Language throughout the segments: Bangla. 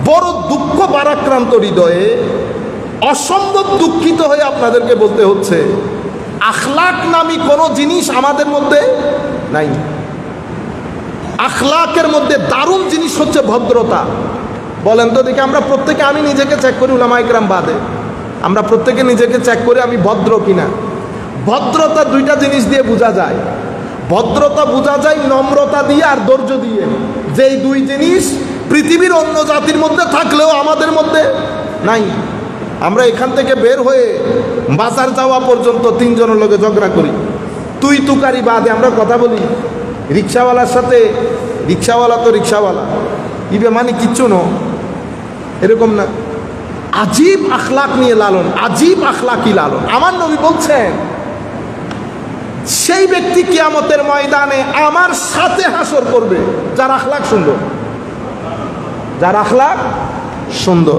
বড় দুঃখ ভারাক্রান্ত হৃদয়ে অসম্ভব দুঃখিত হয়ে আপনাদেরকে বলতে হচ্ছে, আখলাক নামী কোনো জিনিস আমাদের মধ্যে নাই। আখলাকের মধ্যে দারুণ জিনিস হচ্ছে ভদ্রতা। বলেন তো দেখি, আমরা প্রত্যেকে, আমি নিজেকে চেক করি, উলামায়ে কেরাম বাদে, আমরা প্রত্যেকে নিজেকে চেক করি আমি ভদ্র কিনা। ভদ্রতা দুইটা জিনিস দিয়ে বোঝা যায়। ভদ্রতা বোঝা যায় নম্রতা দিয়ে আর ধৈর্য দিয়ে, যেই দুই জিনিস পৃথিবীর অন্য জাতির মধ্যে থাকলেও আমাদের মধ্যে নাই। আমরা এখান থেকে বের হয়ে বাজার যাওয়া পর্যন্ত তিনজনের লোকে ঝগড়া করি, তুই তুকারি বাদে আমরা কথা বলি। রিক্সাওয়ালার সাথে, রিক্সাওয়ালা তো রিক্সাওয়ালা, ইবে মানে কিচ্ছু ন, এরকম না। আজীব আখলাক নিয়ে লালন, আজীব আখলাকি লালন। আমার নবী বলছেন, সেই ব্যক্তি কিয়ামতের ময়দানে আমার সাথে হাসর করবে যার আখলাক সুন্দর, যার আখলাক সুন্দর।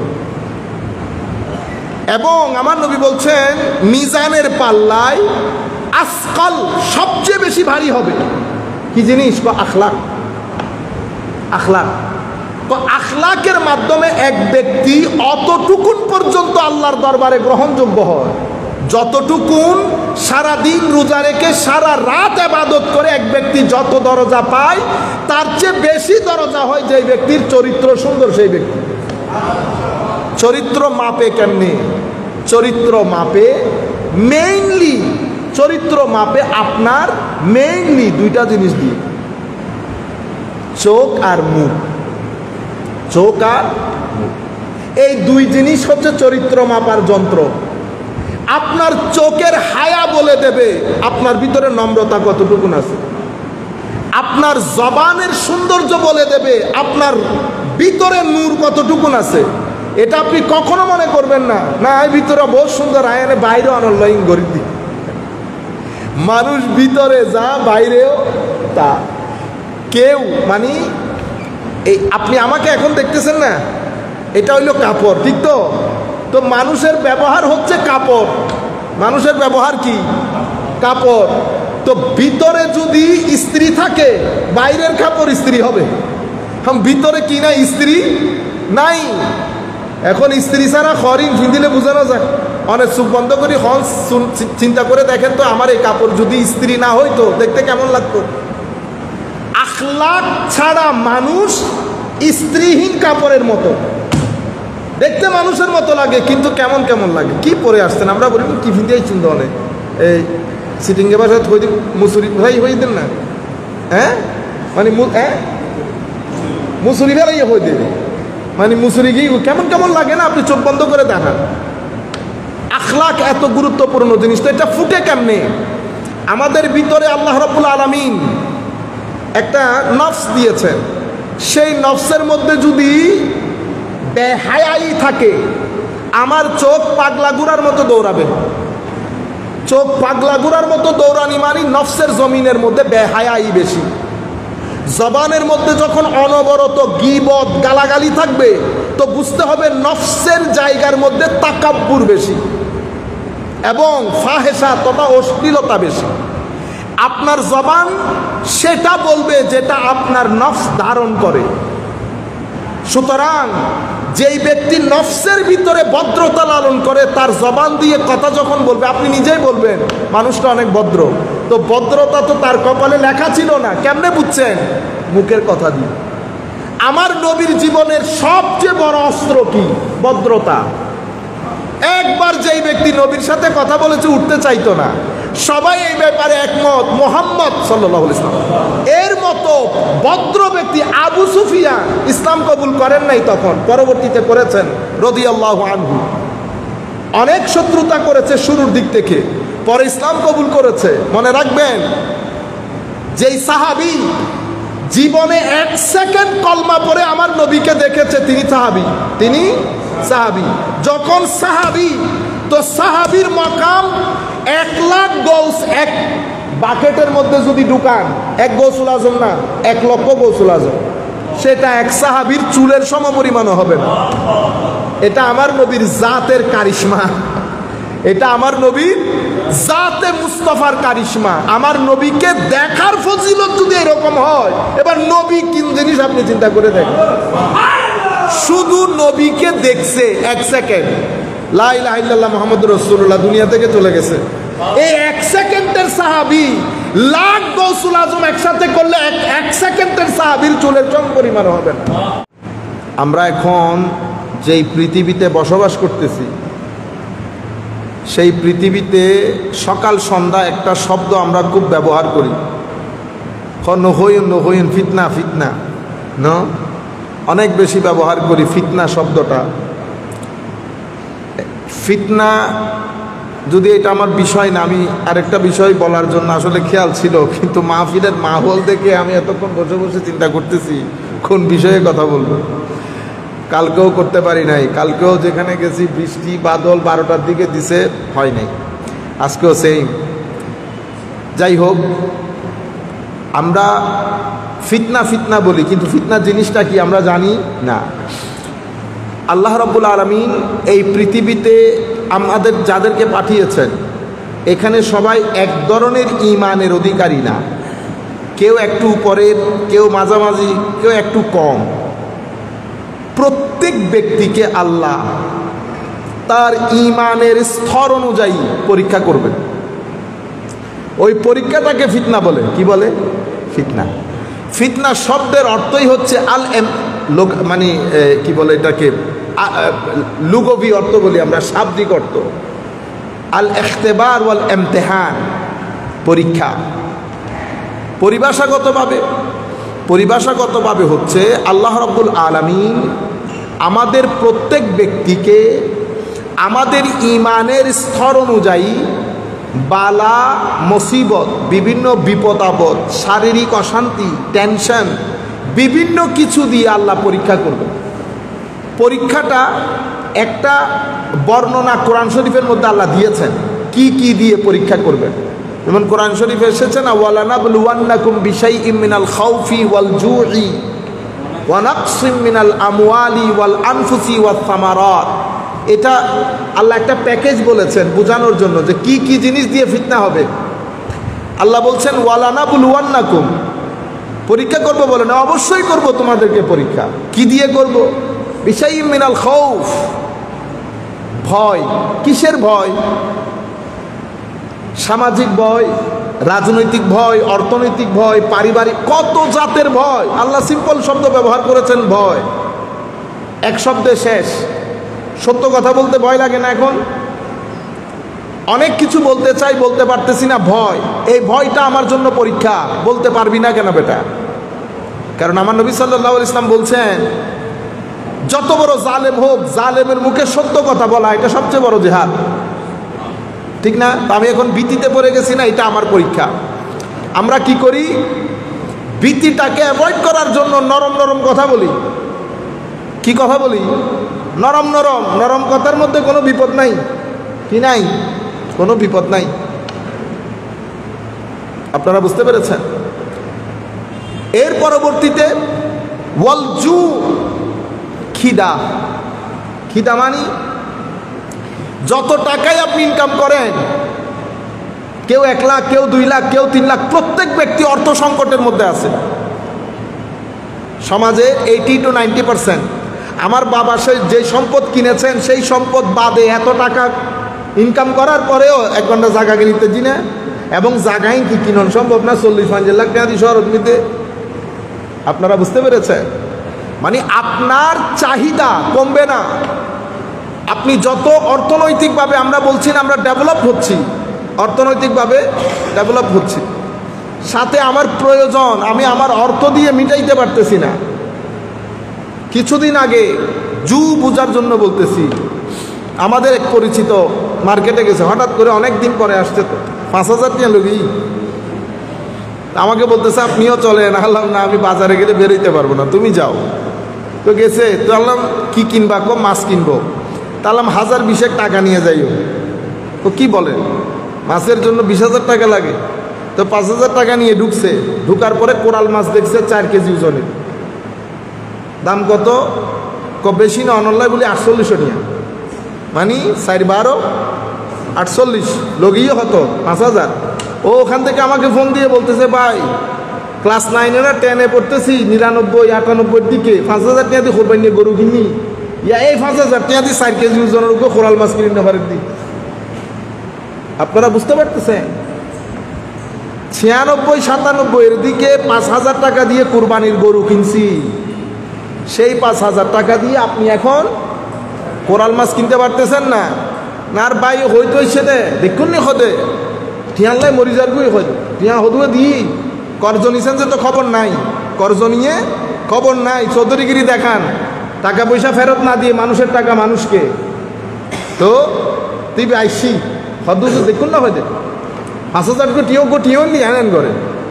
এবং আমার নবী বলছেন, মিজানের পাল্লায় আসকাল সবচেয়ে বেশি ভারী হবে কি জিনিস? আখলাক। আখলাক তো আখলাকের মাধ্যমে এক ব্যক্তি অতটুকুন পর্যন্ত আল্লাহর দরবারে গ্রহণযোগ্য হয়, যতটুকুন সারাদিন রোজা রেখে সারা রাত ইবাদত করে এক ব্যক্তি যত দরজা পায়, তার চেয়ে বেশি দরজা হয় যেই ব্যক্তির চরিত্র সুন্দর। সেই ব্যক্তি চরিত্র মাপে কেমনে? চরিত্র মাপে মেইনলি, চরিত্র মাপে আপনার মেইনলি দুইটা জিনিস দিয়ে, চোখ আর মুখ। চোখ আর মুখ, এই দুই জিনিস হচ্ছে চরিত্র মাপার যন্ত্র। আপনার চোখের হায়া বলে দেবে আপনার ভিতরে নম্রতা কতটুকুন আছে। আপনার জবানের সৌন্দর্য বলে দেবে আপনার ভিতরে নূর কতটুকুন আছে। এটা আপনি কখনো মনে করবেন না, না এই ভিতরে বহুত সুন্দর, আয়নে বাইরে অনলাইন গরিব দিক। মানুষ ভিতরে যা বাইরেও তা। কেউ মানে এই আপনি আমাকে এখন দেখতেছেন না, এটা হইল কাপড়, ঠিক তো? তো মানুষের ব্যবহার হচ্ছে কাপড়। মানুষের ব্যবহার কি? কাপড়। তো ভিতরে যদি স্ত্রী থাকে, বাইরের কাপড় স্ত্রী হবে। ভিতরে কি না স্ত্রী নাই। এখন স্ত্রী ছাড়া হরিণ ফিন্দিলে বোঝানো যায়। অনেক চোখ বন্ধ করি হন চিন্তা করে দেখেন তো, আমার এই কাপড় যদি স্ত্রী না হইতো দেখতে কেমন লাগতো? আখলাক ছাড়া মানুষ স্ত্রীহীন কাপড়ের মতো দেখতে, মানুষের মতো লাগে কিন্তু কেমন কেমন লাগে। কি পরে আসছেন? আমরা বলি কি ফিন্দিয়াই চিন্তা অনেক, এই সিটিংয়ে বাসায় হয়ে দিন, মুসুরি ভাই হয়ে দেন না, হ্যাঁ মানে মুসুরি ফেলাই হয়ে দেবে, মানে মুসুরি গিয়ে কেমন কেমন লাগে না, আপনি চোখ বন্ধ করে দেখান। আখলাক এত গুরুত্বপূর্ণ জিনিস, তো এটা ফুটে কেমনে? আমাদের ভিতরে আল্লাহ রাব্বুল আলামিন একটা নফস দিয়েছেন, সেই নফসের মধ্যে যদি বেহায়াই থাকে, আমার চোখ পাগলা গুড়ার মতো দৌড়াবে। চোখ পাগলা গুড়ার মতো দৌড়ানি মানে নফসের জমিনের মধ্যে বেহায়াই বেশি। জবানের মধ্যে যখন অনবরত গীবত গালাগালি থাকবে, তো বুঝতে হবে নফসের জায়গার মধ্যে তাকাব্বুর বেশি এবং ফাহেসা তথা অশ্লীলতা বেশি। আপনার জবান সেটা বলবে যেটা আপনার নফস ধারণ করে। সুতরাং যেই ব্যক্তি নফসের ভিতরে ভদ্রতা লালন করে, তার জবান দিয়ে কথা যখন বলবে, আপনি নিজেই বলবেন মানুষটা অনেক ভদ্র। তো ভদ্রতা তো তার কপালে লেখা ছিল না, কেমনে বুঝছেন? মুখের কথা দিয়ে। আমার নবীর জীবনের সবচেয়ে বড় অস্ত্র কি? ভদ্রতা। একবার যেই ব্যক্তি নবীর সাথে কথা বলেছে উঠতে চাইতো না, সবাই এই ব্যাপারে একমত, মুহাম্মদ সাল্লাল্লাহু আলাইহি ওয়াসাল্লাম এর মতো ভদ্র ব্যক্তি। আবু সুফিয়ান ইসলাম কবুল করেন নাই তখন, পরবর্তীতে করেছেন রাদিয়াল্লাহু আনহু। অনেক শত্রুতা করেছে শুরুর দিক থেকে, পরে ইসলাম কবুল করেছে। মনে রাখবেন, যেই সাহাবী জীবনে 1 সেকেন্ড কলমা পড়ে আমার নবীকে দেখেছে, তিনি সাহাবী। তিনি সাহাবী। যখন সাহাবী, তো সাহাবীর মাকাম 1 লাখ গৌস এক বাকেটের মধ্যে যদি ঢুকান, 1 গৌসুল আজম না, 1 লক্ষ গৌসুল আজম, সেটা এক সাহাবীর চুলের সমপরিমাণও হবে না। এটা আমার নবীর জাতের কারিশমা, এটা আমার নবীর জাতে মুস্তাফার কারিশমা। আমার নবীকে দেখার ফজিলত যদি এরকম হয়, এবার নবী কোন জিনিস আপনি চিন্তা করে দেখেন। শুধু নবীকে দেখছে 1 সেকেন্ড, লা ইলাহা ইল্লাল্লাহ মুহাম্মাদুর রাসূলুল্লাহ দুনিয়া থেকে চলে গেছে। এই 1 সেকেন্ডের সাহাবী লাখ গৌসুল আজম একসাথে করলে 1 সেকেন্ডের সাহাবীর চুলের চম পরিমাণ হবে না। আমরা এখন যেই পৃথিবীতে বসবাস করতেছি, সেই পৃথিবীতে সকাল সন্ধ্যা একটা শব্দ আমরা খুব ব্যবহার করি, নহইন ফিতনা ফিতনা, অনেক বেশি ব্যবহার করি ফিতনা শব্দটা। ফিতনা যদি এটা আমার বিষয় না, আমি আরেকটা বিষয় বলার জন্য আসলে খেয়াল ছিল, কিন্তু মাহফিলের মাহৌল দেখে আমি এতক্ষণ বসে বসে চিন্তা করতেছি কোন বিষয়ে কথা বলবো। কালকেও করতে পারি নাই, কালকেও যেখানে গেছি বৃষ্টি বাদল 12টার দিকে দিছে, হয় নাই, আজকেও সেই। যাই হোক, আমরা ফিতনা ফিতনা বলি, কিন্তু ফিতনা জিনিসটা কি আমরা জানি না। আল্লাহ রাব্বুল আলামিন এই পৃথিবীতে আমাদের যাদেরকে পাঠিয়েছেন, এখানে সবাই এক ধরনের ঈমানের অধিকারী না, কেউ একটু উপরের, কেউ মাঝামাঝি, কেউ একটু কম। প্রত্যেক ব্যক্তিকে আল্লাহ তার ঈমানের স্তর অনুযায়ী পরীক্ষা করবেন। ওই পরীক্ষাটাকে ফিতনা বলে। কি বলে? ফিতনা। ফিতনা শব্দের অর্থই হচ্ছে মানে কি বলে এটাকে, লুগবি অর্থ বলি আমরা, শাব্দিক অর্থ আল ইখতিবার ওয়াল ইমতিহান, পরীক্ষা। পরিভাষাগতভাবে হচ্ছে আল্লাহ রাব্বুল আলামিন আমাদের প্রত্যেক ব্যক্তিকে আমাদের ঈমানের স্তর অনুযায়ী বালা মুসিবত, বিভিন্ন বিপদ আপদ, শারীরিক অশান্তি, টেনশন, বিভিন্ন কিছু দিয়ে আল্লাহ পরীক্ষা করবেন। পরীক্ষাটা একটা বর্ণনা কোরআন শরীফের মধ্যে আল্লাহ দিয়েছেন কি কি দিয়ে পরীক্ষা করবেন। যেমন কোরআন শরীফে এসেছে না, ওয়ালানাবলুওয়ান্নাকুম বিশাইইম মিনাল খাউফি ওয়াল জুই ওয়া নাকসিম মিনাল আমওয়ালি ওয়াল আনফুসি ওয়াস সামারাত। এটা আল্লাহ একটা প্যাকেজ বলেছেন বোঝানোর জন্য যে কি কি জিনিস দিয়ে ফিতনা হবে। আল্লাহ বলছেন ওয়ালানাবলুওয়ান্নাকুম, পরীক্ষা করব বলে না, অবশ্যই করব তোমাদেরকে পরীক্ষা। কি দিয়ে করব? বিশাইইম মিনাল খাউফ, ভয়। কিসের ভয়? সামাজিক ভয়, রাজনৈতিক ভয়, অর্থনৈতিক ভয়, পারিবারিক, কত জাতের ভয়। আল্লাহ সিম্পল শব্দ ব্যবহার করেছেন, ভয়। এক শব্দে শেষ। সত্য কথা বলতে ভয় লাগে না এখন? অনেক কিছু বলতে চাই, বলতে পারতেছি না, ভয়। এই ভয়টা আমার জন্য পরীক্ষা। বলতে পারবি না কেন বেটা? কারণ আমার নবী সাল্লাল্লাহু আলাইহি ওয়াসাল্লাম বলছেন, যত বড় জালেম হোক, জালেমের মুখে সত্য কথা বলা, এটা সবচেয়ে বড় জিহাদ। ঠিক না? আমি এখন ভীতিতে পড়ে গেছি না, এটা আমার পরীক্ষা। আমরা কি করি? ভীতিটাকে অ্যাভয়েড করার জন্য নরম নরম কথা বলি। কি কথা বলি? নরম নরম। নরম কথার মধ্যে কোনো বিপদ নাই। কি নাই? কোনো বিপদ নাই। আপনারা বুঝতে পেরেছেন? এর পরবর্তীতে ওয়াল জু, খিদা। খিদা মানে যত টাকাই আপনি ইনকাম করেন, কেউ 1 লাখ, কেউ 2 লাখ, কেউ 3 লাখ, প্রত্যেক ব্যক্তি অর্থ সংকটের মধ্যে আছে। সমাজে 80 to 90%। আমার বাবা যে সম্পদ কিনেছেন, সেই সম্পদ বাদে এত টাকা ইনকাম করার পরেও 1 ঘন্টা জায়গা কিনতে জিনে, এবং জায়গায় কি কিনন সম্ভব না। 40-50 লাখ টাকা দিয়ে শহর নিতে। আপনারা বুঝতে পেরেছেন? মানে আপনার চাহিদা কমবে না। আপনি যত অর্থনৈতিকভাবে, আমরা বলছি না আমরা ডেভেলপ হচ্ছি, অর্থনৈতিকভাবে ডেভেলপ হচ্ছি, সাথে আমার প্রয়োজন আমি আমার অর্থ দিয়ে মিটাইতে পারতেছি না। কিছুদিন আগে জু বোঝার জন্য বলতেছি, আমাদের এক পরিচিত মার্কেটে গেছে, হঠাৎ করে অনেক দিন পরে আসছে, তো 5000 টাকা লগি। আমাকে বলতেছে আপনিও চলেন। আল্লাহ না, আমি বাজারে গেলে বেরোইতে পারবো না, তুমি যাও। তো গেছে, তো আল্লাহ কি কিনবা? কো মাছ কিনবো। তাহলাম 1020 টাকা নিয়ে যাইও। তো কি বলেন, মাছের জন্য 20,000 টাকা লাগে? তো 5,000 টাকা নিয়ে ঢুকছে। ঢুকার পরে কোরাল মাছ দেখছে 4 কেজি ওজনের। দাম কত? বেশি না, অনলাইন বলি 48 টাকা। মানে 4-12 48, লগিও হতো 5,000। ও ওখান থেকে আমাকে ফোন দিয়ে বলতেছে, ভাই ক্লাস 9 না 10 পড়তেছি, 99-98 দিকে 5,000 টাকা দিয়ে কোরবানি নিয়ে গরু কিনি, ইয়া এই 5,000 টাকা দিয়ে 4 কেজি ওজনের উপর কোরাল মাছ কিনে নেবার দি। আপনারা বুঝতে পারতেছেন? 96-97 এর দিকে 5,000 টাকা দিয়ে কুরবানির গরু কিনছি। সেই 5,000 টাকা দিয়ে আপনি এখন কোরাল মাছ কিনতে পারতেছেন না। আর ভাই হইতো সেদে দেখুন নি হদে ঠিয়ানলাই মরিজার গুই হদ ঠিয়া হদুয়ে দিই কর্জ নিছেন যে তো খবর নাই, কর্জ নিয়ে খবর নাই, চৌধুরীগিরি দেখান, টাকা পয়সা ফেরত না দিয়ে মানুষের টাকা মানুষকে। তো তুই আইসি হদু তো দেখুন না হদে 5,000 টিও নি আনেন করে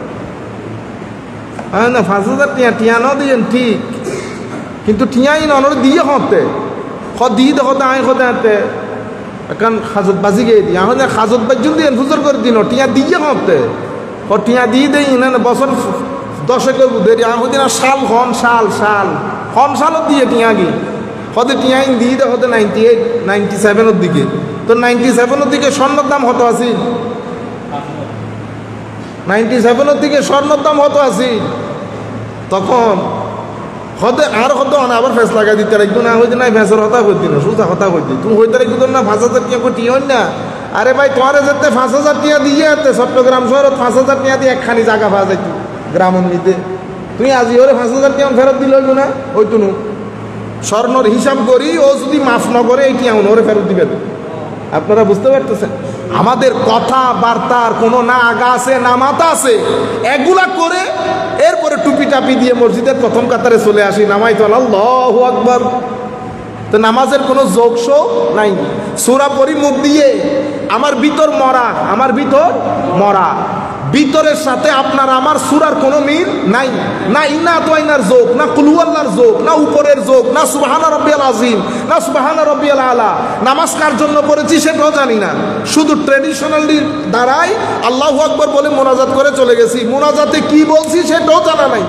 না 5,000 টিয়া ন দিয়েন ঠিক, কিন্তু টিয়াই নর দিয়ে হতে দিয়ে দেখতে আই হতে হাতে এখন হাজত বাজি গিয়ে দিই এখন হাজত বাজি দিয়ে ফুজর করে দিন টিয়া দিয়ে হতে টিয়া দিয়ে দেই না বছর 10 দেরি এখন দিন সাল সালও দিয়ে টিয়া গিয়ে হতে টিয়া দিয়ে দে হতে 98 97 দিকে। তো 97 দিকে স্বর্ণের দাম হতো আসি 97 দিকে স্বর্ণের দাম হতো আসি তখন হতে আর হতো না আবার ফেস লাগাই দিতে রাখবো না হইতে নাই ফেসের হতা করতি না সোজা হতা করতি তুমি হইতে রাখবো না 5,000 টাকা কোটি হন না। আরে ভাই তোমার যেতে 5,000 টাকা দিয়ে যেতে চট্টগ্রাম শহর 5,000 টাকা দিয়ে একখানি জায়গা পাওয়া যাইত গ্রামের নিতে, তুমি আজি ওরে 5,000 টাকা ফেরত দিলে হইল না ওইটু স্বর্ণর হিসাব করি ও যদি মাফ না করে এই টিয়া ওরে ফেরত দিবে। আপনারা বুঝতে পারতেছেন আমাদের কথাবার্তার কোনো না আগা আছে না মাথা আছে, এগুলা করে এরপরে টুপি টাপি দিয়ে মসজিদের প্রথম কাতারে চলে আসি নামাই তো আল্লাহু আকবার। তো নামাজের কোনো যোগ শো নাই, সূরা পড়ি মুখ দিয়ে আমার ভিতর মরা ভিতরের সাথে আপনার আমার সূরার কোনো মিল নাই, না ইন্না আতওয়াইনার যোগ, না কুল হুয়াল্লাহর যোগ, না উপরের যোগ, না সুবহানা রাব্বিয়াল আযীম, না সুবহানা রাব্বিয়াল আলা। নামাজ কার জন্য পড়েছি সেটাও জানি না, শুধু ট্র্যাডিশনালি দ্বারাই আল্লাহু আকবার বলে মোনাজাত করে চলে গেছি, মোনাজাতে কি বলছি সেটাও জানা নাই।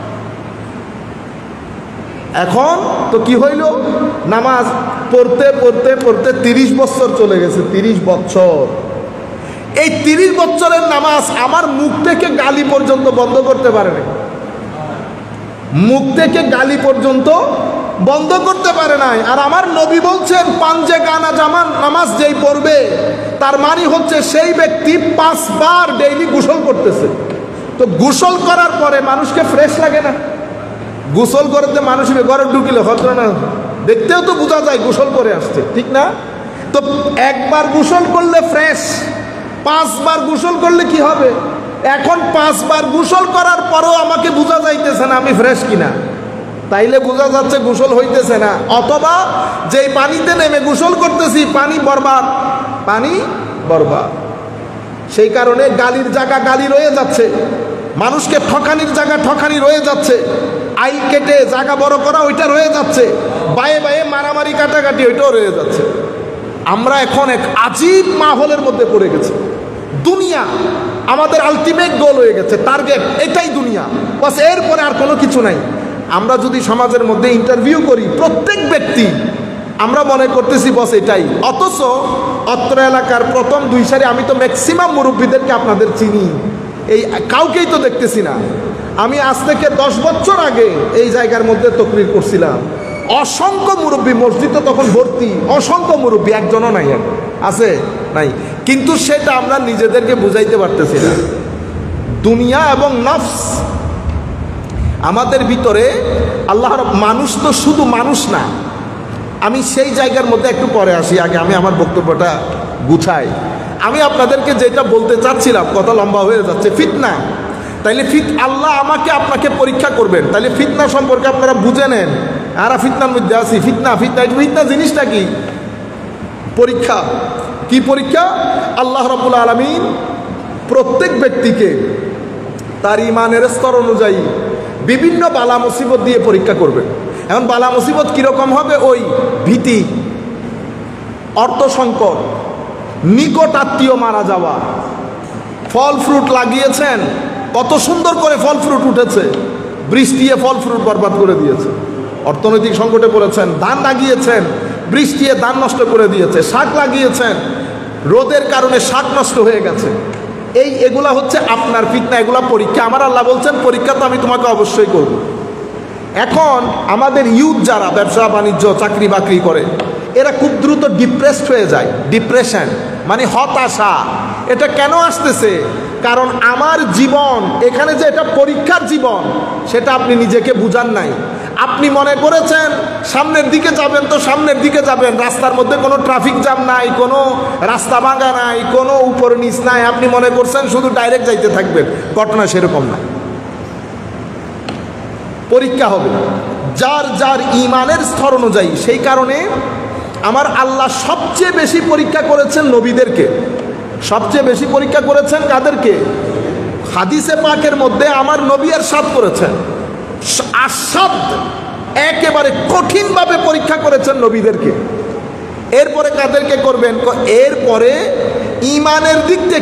এখন তো কি হইল নামাজ পড়তে 30 বছর চলে গেছে, 30 বছর। এই 30 বছরের নামাজ আমার মুখ থেকে গালি পর্যন্ত বন্ধ করতে পারে নাই, মুখ থেকে গালি পর্যন্ত বন্ধ করতে পারে নাই। আর আমার নবী বলছেন পাঞ্জে গানা জামান নামাজ যেই পড়বে তার মানে হচ্ছে সেই ব্যক্তি 5 বার ডেইলি গোসল করতেছে। তো গোসল করার পরে মানুষকে ফ্রেশ লাগে না? গোসল করতে মানুষ ঘরে ঢুকিলে হতো না, দেখতেও তো বোঝা যায় গোসল করে আসছে, ঠিক না? তো একবার গোসল করলে ফ্রেশ, 5 বার গোসল করলে কি হবে? এখন 5 বার গোসল করার পরেও আমাকে বোঝা যাইতেছে না আমি ফ্রেশ কিনা, তাইলে বোঝা যাচ্ছে গোসল হইতেছে না, অথবা যেই পানিতে নেমে গোসল করতেছি পানি বরবাদ। সেই কারণে গালির জায়গা গালি রয়ে যাচ্ছে, মানুষকে ঠকানির জায়গা ঠকানি রয়ে যাচ্ছে, আই কেটে জায়গা বড় করা ওইটা রয়ে যাচ্ছে, বায়ে মারামারি কাটাকাটি ওইটাও রয়ে যাচ্ছে। আমরা এখন এক আজীব মাহলের মধ্যে পড়ে গেছি। দুনিয়া আমাদের আলটিমেট গোল হয়ে গেছে, টার্গেট এটাই দুনিয়া, বাস এরপরে আর কোনো কিছু নাই। আমরা যদি সমাজের মধ্যে ইন্টারভিউ করি প্রত্যেক ব্যক্তি আমরা মনে করতেছি বস এটাই, অথচ অত্র এলাকার প্রথম 2 সারি আমি তো ম্যাক্সিমাম মুরব্বীদেরকে আপনাদের চিনি, এই কাউকেই তো দেখতেছি না। আমি আজ থেকে 10 বছর আগে এই জায়গার মধ্যে তকরির করছিলাম, অসংখ্য মুরব্বী, মসজিদ তো তখন ভর্তি, অসংখ্য মুরব্বী, একজনও নাই, আছে নাই, কিন্তু সেটা আমরা নিজেদেরকে বুঝাইতে পারতেছি না। দুনিয়া এবং নফস আমাদের ভিতরে, আল্লাহর মানুষ তো শুধু মানুষ না। আমি সেই জায়গার মধ্যে একটু পরে আসি, আগে আমি আমার বক্তব্যটা গুছাই। আমি আপনাদেরকে যেটা বলতে চাচ্ছিলাম, কথা লম্বা হয়ে যাচ্ছে, ফিতনা। তাইলে আল্লাহ আমাকে আপনাকে পরীক্ষা করবেন, তাইলে ফিতনা সম্পর্কে আপনারা বুঝে নেন। আর ফিতনার মধ্যে আছি, ফিতনা জিনিসটা কি? পরীক্ষা। কি পরীক্ষা? আল্লাহ রাব্বুল আলামিন প্রত্যেক ব্যক্তিকে তার ইমানের স্তর অনুযায়ী বিভিন্ন বালা মুসিবত দিয়ে পরীক্ষা করবেন। এখন বালা মুসিবত কিরকম হবে? ওই ভীতি, অর্থ সংকট, নিকট আত্মীয় মারা যাওয়া, ফল ফ্রুট লাগিয়েছেন, কত সুন্দর করে ফল ফ্রুট উঠেছে, বৃষ্টিয়ে ফল ফ্রুট বরবাদ করে দিয়েছে। অর্থনৈতিক সংকটে পড়েছেন, ধান লাগিয়েছেন, বৃষ্টিয়ে ধান নষ্ট করে দিয়েছে, শাক লাগিয়েছেন, রোদের কারণে শাক নষ্ট হয়ে গেছে। এগুলা হচ্ছে আপনার ফিতনা, এগুলা পরীক্ষা। আমার আল্লাহ বলছেন পরীক্ষা তো আমি তোমাকে অবশ্যই করব, এখন আমাদের ইউথ যারা ব্যবসা বাণিজ্য চাকরি বাকরি করে এরা খুব দ্রুত ডিপ্রেসড হয়ে যায়। ডিপ্রেশন মানে হতাশা। এটা কেন আসতেছে? কারণ আমার জীবন এখানে যে এটা পরীক্ষার জীবন সেটা আপনি নিজেকে বুঝান নাই। আপনি মনে করেছেন সামনের দিকে যাবেন, তো সামনের দিকে যাবেন, রাস্তার মধ্যে কোনো ট্রাফিক জ্যাম নাই, কোনো রাস্তা ভাঙা নাই, কোনো উপর নিচ নাই, আপনি মনে করছেন শুধু ডাইরেক্ট যাইতে থাকবেন। ঘটনা সেরকম না। পরীক্ষা হবে যার যার ইমানের স্তর অনুযায়ী। সেই কারণে আমার আল্লাহ সবচেয়ে বেশি পরীক্ষা করেছেন নবীদেরকে। সবচেয়ে বেশি পরীক্ষা করেছেন কাদেরকে? হাদিসে পাকের মধ্যে আমার নবী এরশাদ করেছেন, আসাদ একেবারে কঠিনভাবে পরীক্ষা করেছেন নবীদেরকে। এরপরে কাদেরকে করবেন? এরপরে ইমানের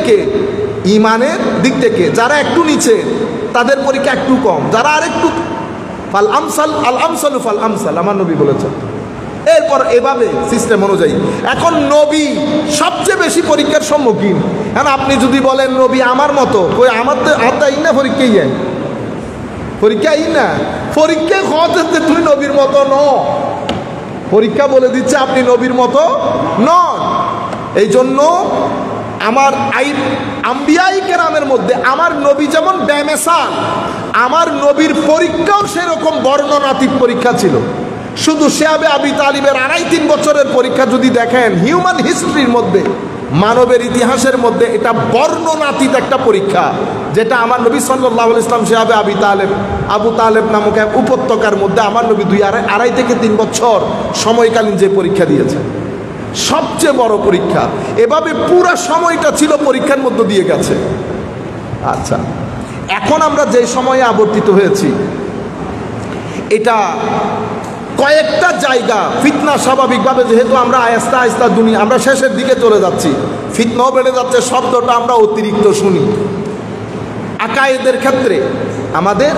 দিক থেকে যারা একটু নিচে তাদের পরীক্ষা একটু কম, যারা আরেকটু ফাল আমসাল আল আমসালু ফাল আমসাল আমার নবী বলেছেন। এরপর এভাবে সিস্টেম অনুযায়ী এখন নবী সবচেয়ে বেশি পরীক্ষার সম্মুখীন। এখন আপনি যদি বলেন নবী আমার মতো, কই আমার তো আত্মাই না, পরীক্ষাই যায়, পরীক্ষাই না, পরীক্ষা হতে তুমি নবীর মতো ন, পরীক্ষা বলে দিচ্ছে আপনি নবীর মতো নন। এই জন্য আমার আম্বিয়াই কেরামের মধ্যে আমার নবী যেমন বেমেসাল, আমার নবীর পরীক্ষাও সেরকম বর্ণনাতীত পরীক্ষা ছিল। শুধু শেয়াবে আবি তালিবের 2.5-3 বছরের পরীক্ষা যদি দেখেন হিউম্যান হিস্ট্রির মধ্যে, মানবের ইতিহাসের মধ্যে এটা বর্ণনাতীত একটা পরীক্ষা, যেটা আমার নবী সাল্লাল্লাহু আলাইহি ওয়াসাল্লাম শেয়াবে আবু তালেব নামক এক উপত্যকার মধ্যে আমার নবী 2.5 থেকে 3 বছর সময়কালীন যে পরীক্ষা দিয়েছে, সবচেয়ে বড় পরীক্ষা। এভাবে পুরো সময়টা ছিল পরীক্ষার মধ্যে দিয়ে গেছে। আচ্ছা, এখন আমরা যে সময়ে আবর্তিত হয়েছি এটা কয়েকটা জায়গা ফিতনা স্বাভাবিকভাবে, যেহেতু আমরা আস্তে আস্তে দুনিয়া আমরা শেষের দিকে চলে যাচ্ছি, ফিতনাও বেড়ে যাচ্ছে, শব্দটা আমরা অতিরিক্ত শুনি। আকায়েদের ক্ষেত্রে, আমাদের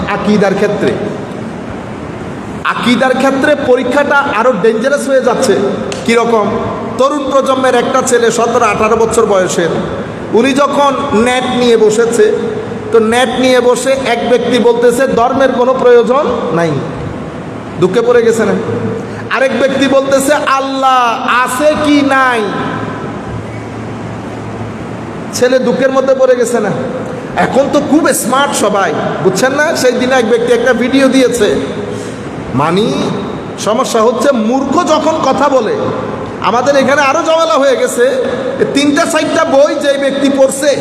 আকিদার ক্ষেত্রে পরীক্ষাটা আরো ডেঞ্জারাস হয়ে যাচ্ছে। কিরকম? তরুণ প্রজন্মের একটা ছেলে 17-18 বছর বয়সের, উনি যখন নেট নিয়ে বসেছে, তো নেট নিয়ে বসে এক ব্যক্তি বলতেছে ধর্মের কোনো প্রয়োজন নাই, দুঃখে পড়ে গেছে না? আরেক ব্যক্তি বলতেছে আল্লাহ আছে কি নাই, ছেলে দুঃখের মধ্যে পড়ে গেছে না? এখন তো খুব স্মার্ট সবাই, বুঝছেন না? সেই দিনে এক ব্যক্তি একটা ভিডিও দিয়েছে, সমস্যা হচ্ছে মূর্খ যখন কথা বলে, আমাদের এখানে আরো ঝামেলা হয়ে গেছে। 3-4টা বই যে ব্যক্তি পড়ছে,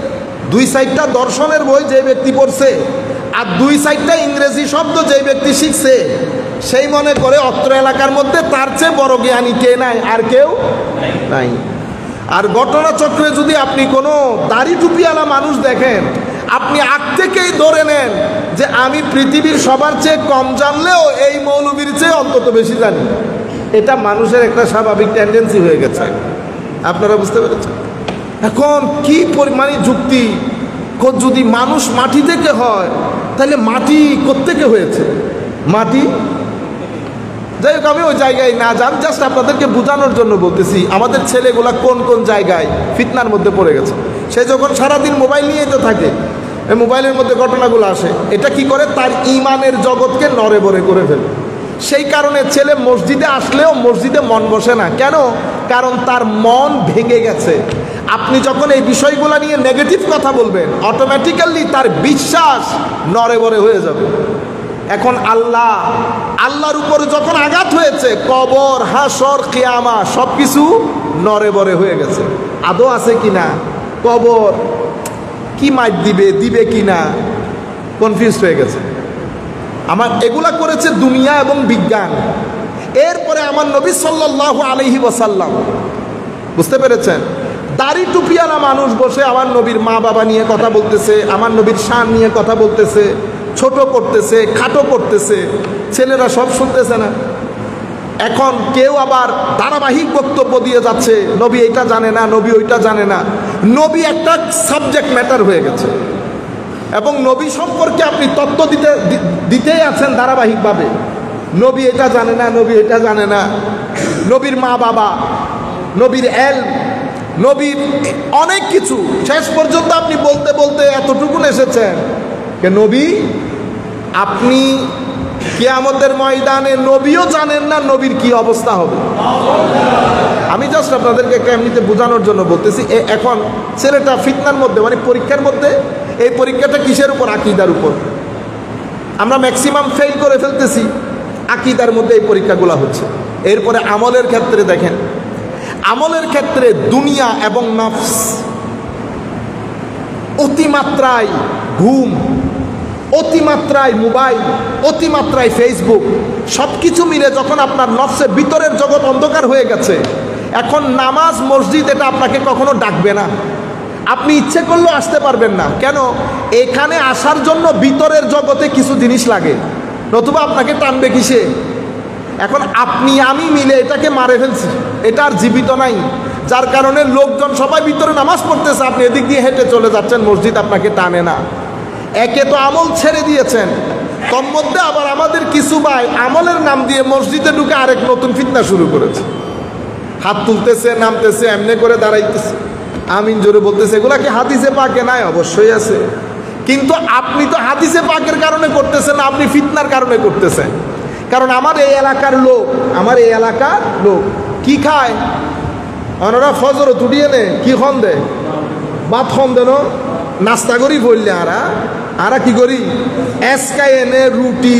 2 দর্শনের বই যে ব্যক্তি পড়ছে, আর 2 ইংরেজি শব্দ যে ব্যক্তি শিখছে, সেই মনে করে অত্র এলাকার মধ্যে তার চেয়ে বড় জ্ঞানী কে নাই, আর কেউ নাই। আর ঘটনাচক্রে যদি আপনি কোনো দাড়ি টুপিওয়ালা মানুষ দেখেন, আপনি আগ থেকেই ধরে নেন যে আমি পৃথিবীর সবার চেয়ে কম জানলেও এই মৌলবীর চেয়ে অন্তত বেশি জানি। এটা মানুষের একটা স্বাভাবিক টেন্ডেন্সি হয়ে গেছে, আপনারা বুঝতে পেরেছেন? এখন কি পরিমাণে যুক্তি, যদি মানুষ মাটি থেকে হয় তাহলে মাটি কোত্থেকে হয়েছে? মাটি, যাই হোক আমি ওই জায়গায় না যান, জাস্ট আপনাদেরকে বোঝানোর জন্য বলতেছি আমাদের ছেলেগুলা কোন কোন জায়গায় ফিতনার মধ্যে পড়ে গেছে। সে যখন সারাদিন মোবাইল নিয়ে তো থাকে, এই মোবাইলের মধ্যে ঘটনাগুলো আসে, এটা কি করে? তার ইমানের জগৎকে নড়ে বড়ে করে ফেলে। সেই কারণে ছেলে মসজিদে আসলেও মসজিদে মন বসে না। কেন? কারণ তার মন ভেঙে গেছে। আপনি যখন এই বিষয়গুলো নিয়ে নেগেটিভ কথা বলবেন, অটোমেটিক্যালি তার বিশ্বাস নড়ে বড়ে হয়ে যাবে। এখন আল্লাহর উপরে যখন আঘাত হয়েছে, কবর, হাসর, কিয়ামা সবকিছু নড়ে বড়ে হয়ে গেছে। আদৌ আছে কিনা, কবর কি মাইর দিবে কিনা, কনফিউজ হয়ে গেছে। আমার এগুলা করেছে দুনিয়া এবং বিজ্ঞান। এরপরে আমার নবী সাল্লাল্লাহু আলাইহি ওয়াসাল্লাম, বুঝতে পেরেছেন? দাড়ি টুপিওয়ালা মানুষ বসে আমার নবীর মা বাবা নিয়ে কথা বলতেছে, আমার নবীর শান নিয়ে কথা বলতেছে, ছোট করতেছে, খাটো করতেছে, ছেলেরা সব শুনতেছে না। এখন কেউ আবার ধারাবাহিক বক্তব্য দিয়ে যাচ্ছে, নবী এটা জানে না, নবী ওইটা জানে না। নবী একটা সাবজেক্ট ম্যাটার হয়ে গেছে, এবং নবী সম্পর্কে আপনি তত্ত্ব দিতেই আছেন ধারাবাহিকভাবে। নবী এটা জানে না, নবী এটা জানে না, নবীর মা বাবা, নবীর নবীর অনেক কিছু, শেষ পর্যন্ত আপনি বলতে বলতে এতটুকু এসেছেন যে নবী আপনি কিয়ামতের ময়দানে নবীও জানেন না নবীর কি অবস্থা হবে। আমি জাস্ট আপনাদেরকে এমনিতে বোঝানোর জন্য বলতেছি। এখন ছেলেটা ফিতনার মধ্যে, মানে পরীক্ষার মধ্যে। এই পরীক্ষাটা কিসের উপর? আকীদার উপর। আমরা ম্যাক্সিমাম ফেল করে ফেলতেছি, আকীদার মধ্যে এই পরীক্ষাগুলো হচ্ছে। এরপরে আমলের ক্ষেত্রে দেখেন, আমলের ক্ষেত্রে দুনিয়া এবং নফস, অতিমাত্রায় ঘুম, অতিমাত্রায় মোবাইল, অতিমাত্রায় ফেসবুক, সব কিছু মিলে যখন আপনার নফসের ভিতরের জগৎ অন্ধকার হয়ে গেছে, এখন নামাজ মসজিদ এটা আপনাকে কখনো ডাকবে না। আপনি ইচ্ছে করলেও আসতে পারবেন না। কেন? এখানে আসার জন্য ভিতরের জগতে কিছু জিনিস লাগে, নতুবা আপনাকে টানবে কিসে? এখন আপনি আমি মিলে এটাকে মারে ফেলছি, এটা আর জীবিত নাই। যার কারণে লোকজন সবাই ভিতরে নামাজ পড়তেছে, আপনি এদিক দিয়ে হেঁটে চলে যাচ্ছেন, মসজিদ আপনাকে টানে না। একে তো আমল ছেড়ে দিয়েছেন, তোর মধ্যে আবার আমাদের কিছু ভাই আমলের নাম দিয়ে মসজিদে ঢুকে আরেক নতুন ফিতনা শুরু করেছে। হাত তুলতেছে, নামতেছে, এমনি করে দাঁড়াইতেছে, আমিন জোরে বলতেছে। এগুলা কি হাদিসে পাকে নাই? অবশ্যই আছে। কিন্তু আপনি তো হাদিসে পাকের কারণে করতেছেন না, আপনি ফিতনার কারণে করতেছেন। কারণ আমার এই এলাকার লোক কি খায়? ওনারা ফজর তুটিয়ে নে কি খন দে? ভাত খন দেন, নাস্তা করি বললে আরা কি করি? এসকাই এনে রুটি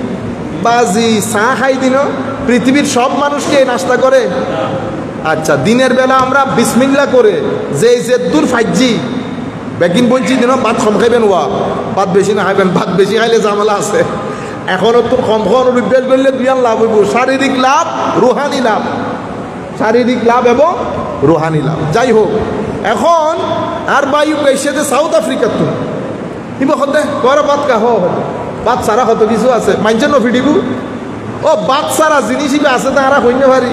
বাজি চা খাই দিন। পৃথিবীর সব মানুষকে নাস্তা করে? আচ্ছা, দিনের বেলা আমরা বিসমিল্লা করে যে দূর ফাইজি বেকিন বলছি দিন, ভাত কম খাইবেন, ভাত বেশি না খাইবেন, ভাত বেশি খাইলে ঝামেলা আছে। এখনও তো কম খাওয়ার অভ্যাস করলে দুইয়ান লাভ হইব, শারীরিক লাভ, রুহানি লাভ, শারীরিক লাভ এবং রুহানি লাভ। যাই হোক, এখন আর বায়ু এসে যে সাউথ আফ্রিকার তো দিব হতে করা বাদ কা বাদ সারা হতো কিছু আছে মানছেন নফিডিব ও বাদ সারা জিনিসই আছে তারা হইতে পারি।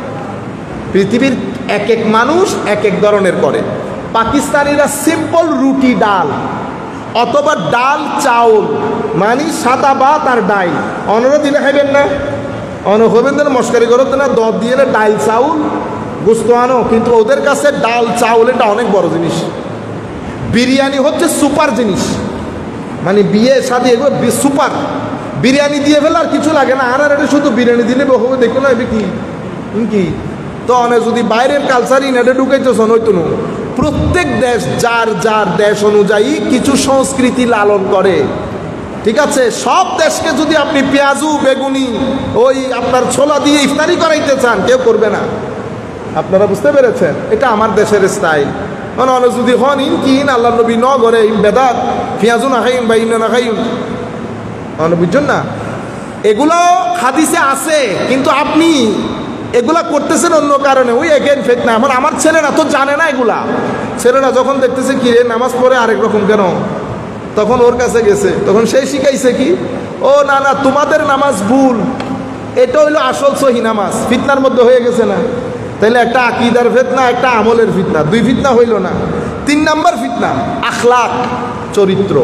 পৃথিবীর এক এক মানুষ এক এক ধরনের করে। পাকিস্তানিরা সিম্পল রুটি ডাল অথবা ডাল চাউল, মানে সাদা ভাত আর ডাল, অনরা দিলে খাইবেন না, হবেন না মস্কারি করতে না, দর দিয়ে না ডাল চাউল গুস্ত আনো। কিন্তু ওদের কাছে ডাল চাউল এটা অনেক বড় জিনিস। বিরিয়ানি হচ্ছে সুপার জিনিস, মানে বিয়ে শাদি এগুলো সুপার। বিরিয়ানি দিয়ে ফেলে আর কিছু লাগে না, আর এটা শুধু বিরিয়ানি দিলে হবে দেখো না এবে কি তো অনেক যদি বাইরের কালচারই নেটে ঢুকাইতেছেন হইতো না। প্রত্যেক দেশ যার যার দেশ অনুযায়ী কিছু সংস্কৃতি লালন করে, ঠিক আছে? সব দেশকে যদি আপনি পেঁয়াজু বেগুনি ওই আপনার ছোলা দিয়ে ইফতারি করাইতে চান, কেউ করবে না। আপনারা বুঝতে পেরেছেন? এটা আমার দেশের স্টাইল। মানে অনেক যদি হন ইন কিন আল্লাহ নবী ন করে ইম বেদাত পেঁয়াজু না খাইম বা ইন না খাইম, মানে বুঝছেন না? এগুলো হাদিসে আছে, কিন্তু আপনি এগুলা করতেছেন অন্য কারণে। ওই এগেন ফেক না। আমার ছেলেরা তো জানে না এগুলা। ছেলেরা যখন দেখতেছে কি রে নামাজ পড়ে আরেক রকম কেন, তখন ওর কাছে গেছে, তখন সেই শিখাইছে কি, ও না না তোমাদের নামাজ ভুল, এটা হইলো আসল সহি নামাজ। ফিতনার মধ্যে হয়ে গেছে না? তাইলে একটা আকীদার ফিতনা, একটা আমলের ফিতনা, দুই ফিতনা হইল না। 3 নাম্বার ফিতনা আখলাক, চরিত্র।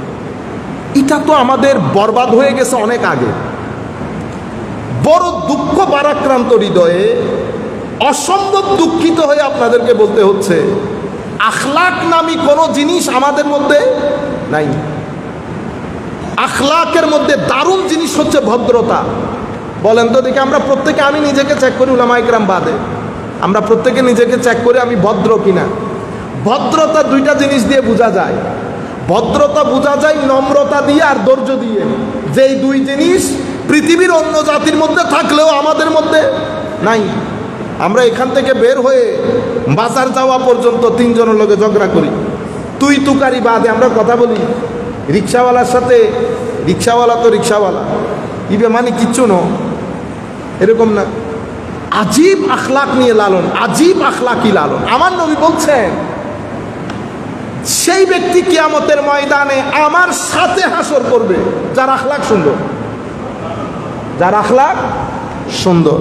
এটা তো আমাদের বরবাদ হয়ে গেছে অনেক আগে। বড় দুঃখ ভারাক্রান্ত হৃদয়ে অসম্ভব দুঃখিত হয়ে আপনাদেরকে বলতে হচ্ছে, আখলাক নামী কোনো জিনিস আমাদের মধ্যে নাই। আখলাকের মধ্যে দারুণ জিনিস হচ্ছে ভদ্রতা। বলেন তো দেখি, আমরা প্রত্যেকে, আমি নিজেকে চেক করি, উলামায়ে কেরাম বাদে, আমরা প্রত্যেকে নিজেকে চেক করি আমি ভদ্র কিনা। ভদ্রতা 2টা জিনিস দিয়ে বোঝা যায়। ভদ্রতা বোঝা যায় নম্রতা দিয়ে আর ধৈর্য দিয়ে। যেই 2 জিনিস পৃথিবীর অন্য জাতির মধ্যে থাকলেও আমাদের মধ্যে নাই। আমরা এখান থেকে বের হয়ে বাজার যাওয়া পর্যন্ত 3 জনের লোকে ঝগড়া করি, তুই তুকারি বাদে আমরা কথা বলি। রিক্সাওয়ালার সাথে, রিক্সাওয়ালা তো রিক্সাওয়ালা, ইবে মানে কিচ্ছু ন, এরকম না। আজীব আখলাক নিয়ে লালন, আজীব আখলাকি লালন। আমার নবী বলছেন, সেই ব্যক্তি কিয়ামতের ময়দানে আমার সাথে হাসর করবে যার আখলাক সুন্দর, যার আখলাক সুন্দর।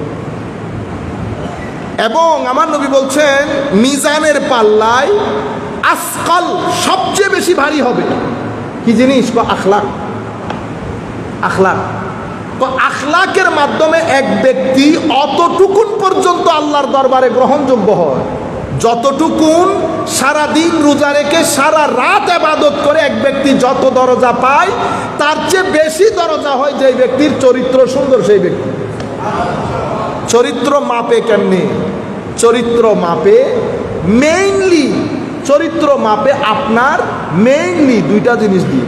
এবং আমার নবী বলছেন, মিজানের পাল্লায় আসকাল, সবচেয়ে বেশি ভারী হবে কি জিনিস? আখলাক। আখলাক, আখলাকের মাধ্যমে এক ব্যক্তি অতটুকুন পর্যন্ত আল্লাহর দরবারে গ্রহণযোগ্য হয় যতটুকুন সারাদিন রোজা রেখে সারা রাত ইবাদত করে এক ব্যক্তি যত দরজা পায়, তার চেয়ে বেশি দরজা হয় যে ব্যক্তির চরিত্র সুন্দর। সেই ব্যক্তি চরিত্র মাপে কেমনে? চরিত্র মাপে মেইনলি, চরিত্র মাপে আপনার মেইনলি দুইটা জিনিস দিয়ে,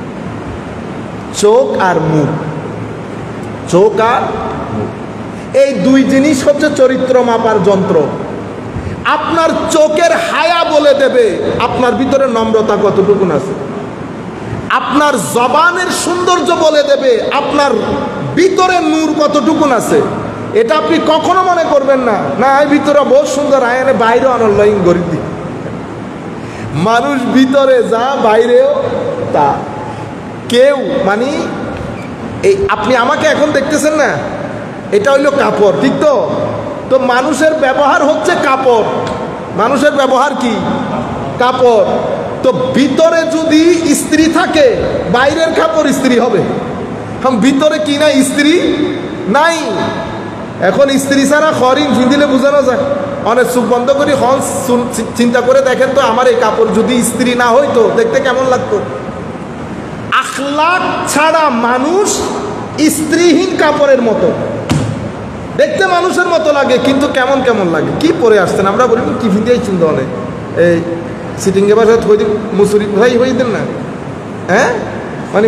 চোখ আর মুখ। চোখ আর মুখ, এই দুই জিনিস হচ্ছে চরিত্র মাপার যন্ত্র। আপনার চোখের হায়া বলে দেবে আপনার ভিতরে নম্রতা কতটুকুন আছে। আপনার জবানের সৌন্দর্য বলে দেবে আপনার ভিতরে নূর কতটুকুন আছে। এটা আপনি কখনো মনে করবেন না, না এই ভিতরে বহুত সুন্দর, আয়নে বাইরে অনলাইন গরিব দিক। মানুষ ভিতরে যা বাইরেও তা। কেউ মানে এই আপনি আমাকে এখন দেখতেছেন না, এটা হইলো কাপড়, ঠিক তো? তো মানুষের ব্যবহার হচ্ছে কাপড়। মানুষের ব্যবহার কি? কাপড়। তো ভিতরে যদি স্ত্রী থাকে, বাইরের কাপড় স্ত্রী হবে। ভিতরে কি না স্ত্রী নাই। এখন স্ত্রী ছাড়া খরিন দিলে বোঝানো যায়। অনেক চোখ বন্ধ করি চিন্তা করে দেখেন তো, আমার এই কাপড় যদি স্ত্রী না হইতো দেখতে কেমন লাগতো? আখলাক ছাড়া মানুষ স্ত্রীহীন কাপড়ের মতো দেখতে, মানুষের মতো লাগে কিন্তু কেমন কেমন লাগে। কি পরে আসছেন? আমরা বলি কি ভিডিয়াই চিন্তা অনেক এই সিটিংয়ে বাসা হয়ে দিন, মুসুরি ভাই হয়ে দেন না, হ্যাঁ মানে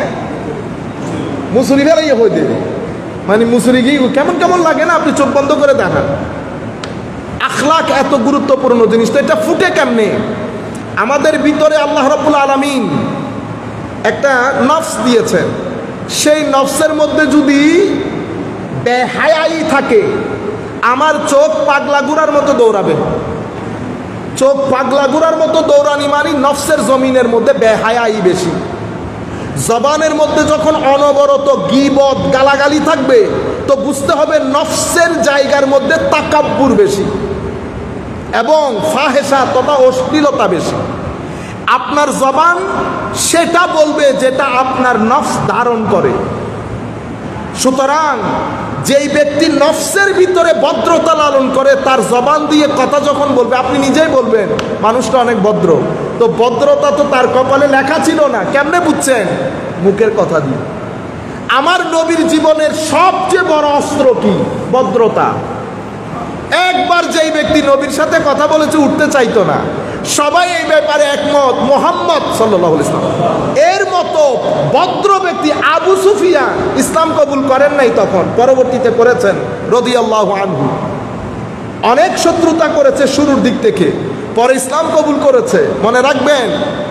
মুসুরি ফেলাই হয়ে দেবে, মানে মুসুরি গিয়ে কেমন কেমন লাগে না, আপনি চোখ বন্ধ করে দেখান। আখলাক এত গুরুত্বপূর্ণ জিনিস, তো এটা ফুটে কেমনে? আমাদের ভিতরে আল্লাহ রাব্বুল আলামিন একটা নফস দিয়েছেন, সেই নফসের মধ্যে যদি বেহায়াই থাকে, আমার চোখ পাগলা গুড়ার মতো দৌড়াবে। চোখ পাগলা গুড়ার মতো দৌড়ানি মানে নফসের জমিনের মধ্যে বেহায়াই বেশি। জবানের মধ্যে যখন অনবরত গীবত গালাগালি থাকবে, তো বুঝতে হবে নফসের জায়গার মধ্যে তাকাব্বুর বেশি এবং ফাহেসা তথা অশ্লীলতা বেশি। আপনার জবান সেটা বলবে যেটা আপনার নফস ধারণ করে। সুতরাং যেই ব্যক্তি নফসের ভিতরে ভদ্রতা লালন করে, তার জবান দিয়ে কথা যখন বলবে, আপনি নিজেই বলবেন মানুষটা অনেক ভদ্র। তো ভদ্রতা তো তার কপালে লেখা ছিল না, কেমনে বুঝছেন? মুখের কথা দিয়ে। আমার নবীর জীবনের সবচেয়ে বড় অস্ত্র কি? ভদ্রতা। একবার যেই ব্যক্তি নবীর সাথে কথা বলেছে উঠতে চাইতো না। সবাই এই ব্যাপারে একমত, মুহাম্মদ সাল্লাল্লাহু আলাইহি ওয়াসাল্লাম এর মতো ভদ্র ব্যক্তি। আবু সুফিয়ান ইসলাম কবুল করেন নাই তখন, পরবর্তীতে করেছেন রাদিয়াল্লাহু আনহু। অনেক শত্রুতা করেছে শুরুর দিক থেকে, পরে ইসলাম কবুল করেছে। মনে রাখবেন,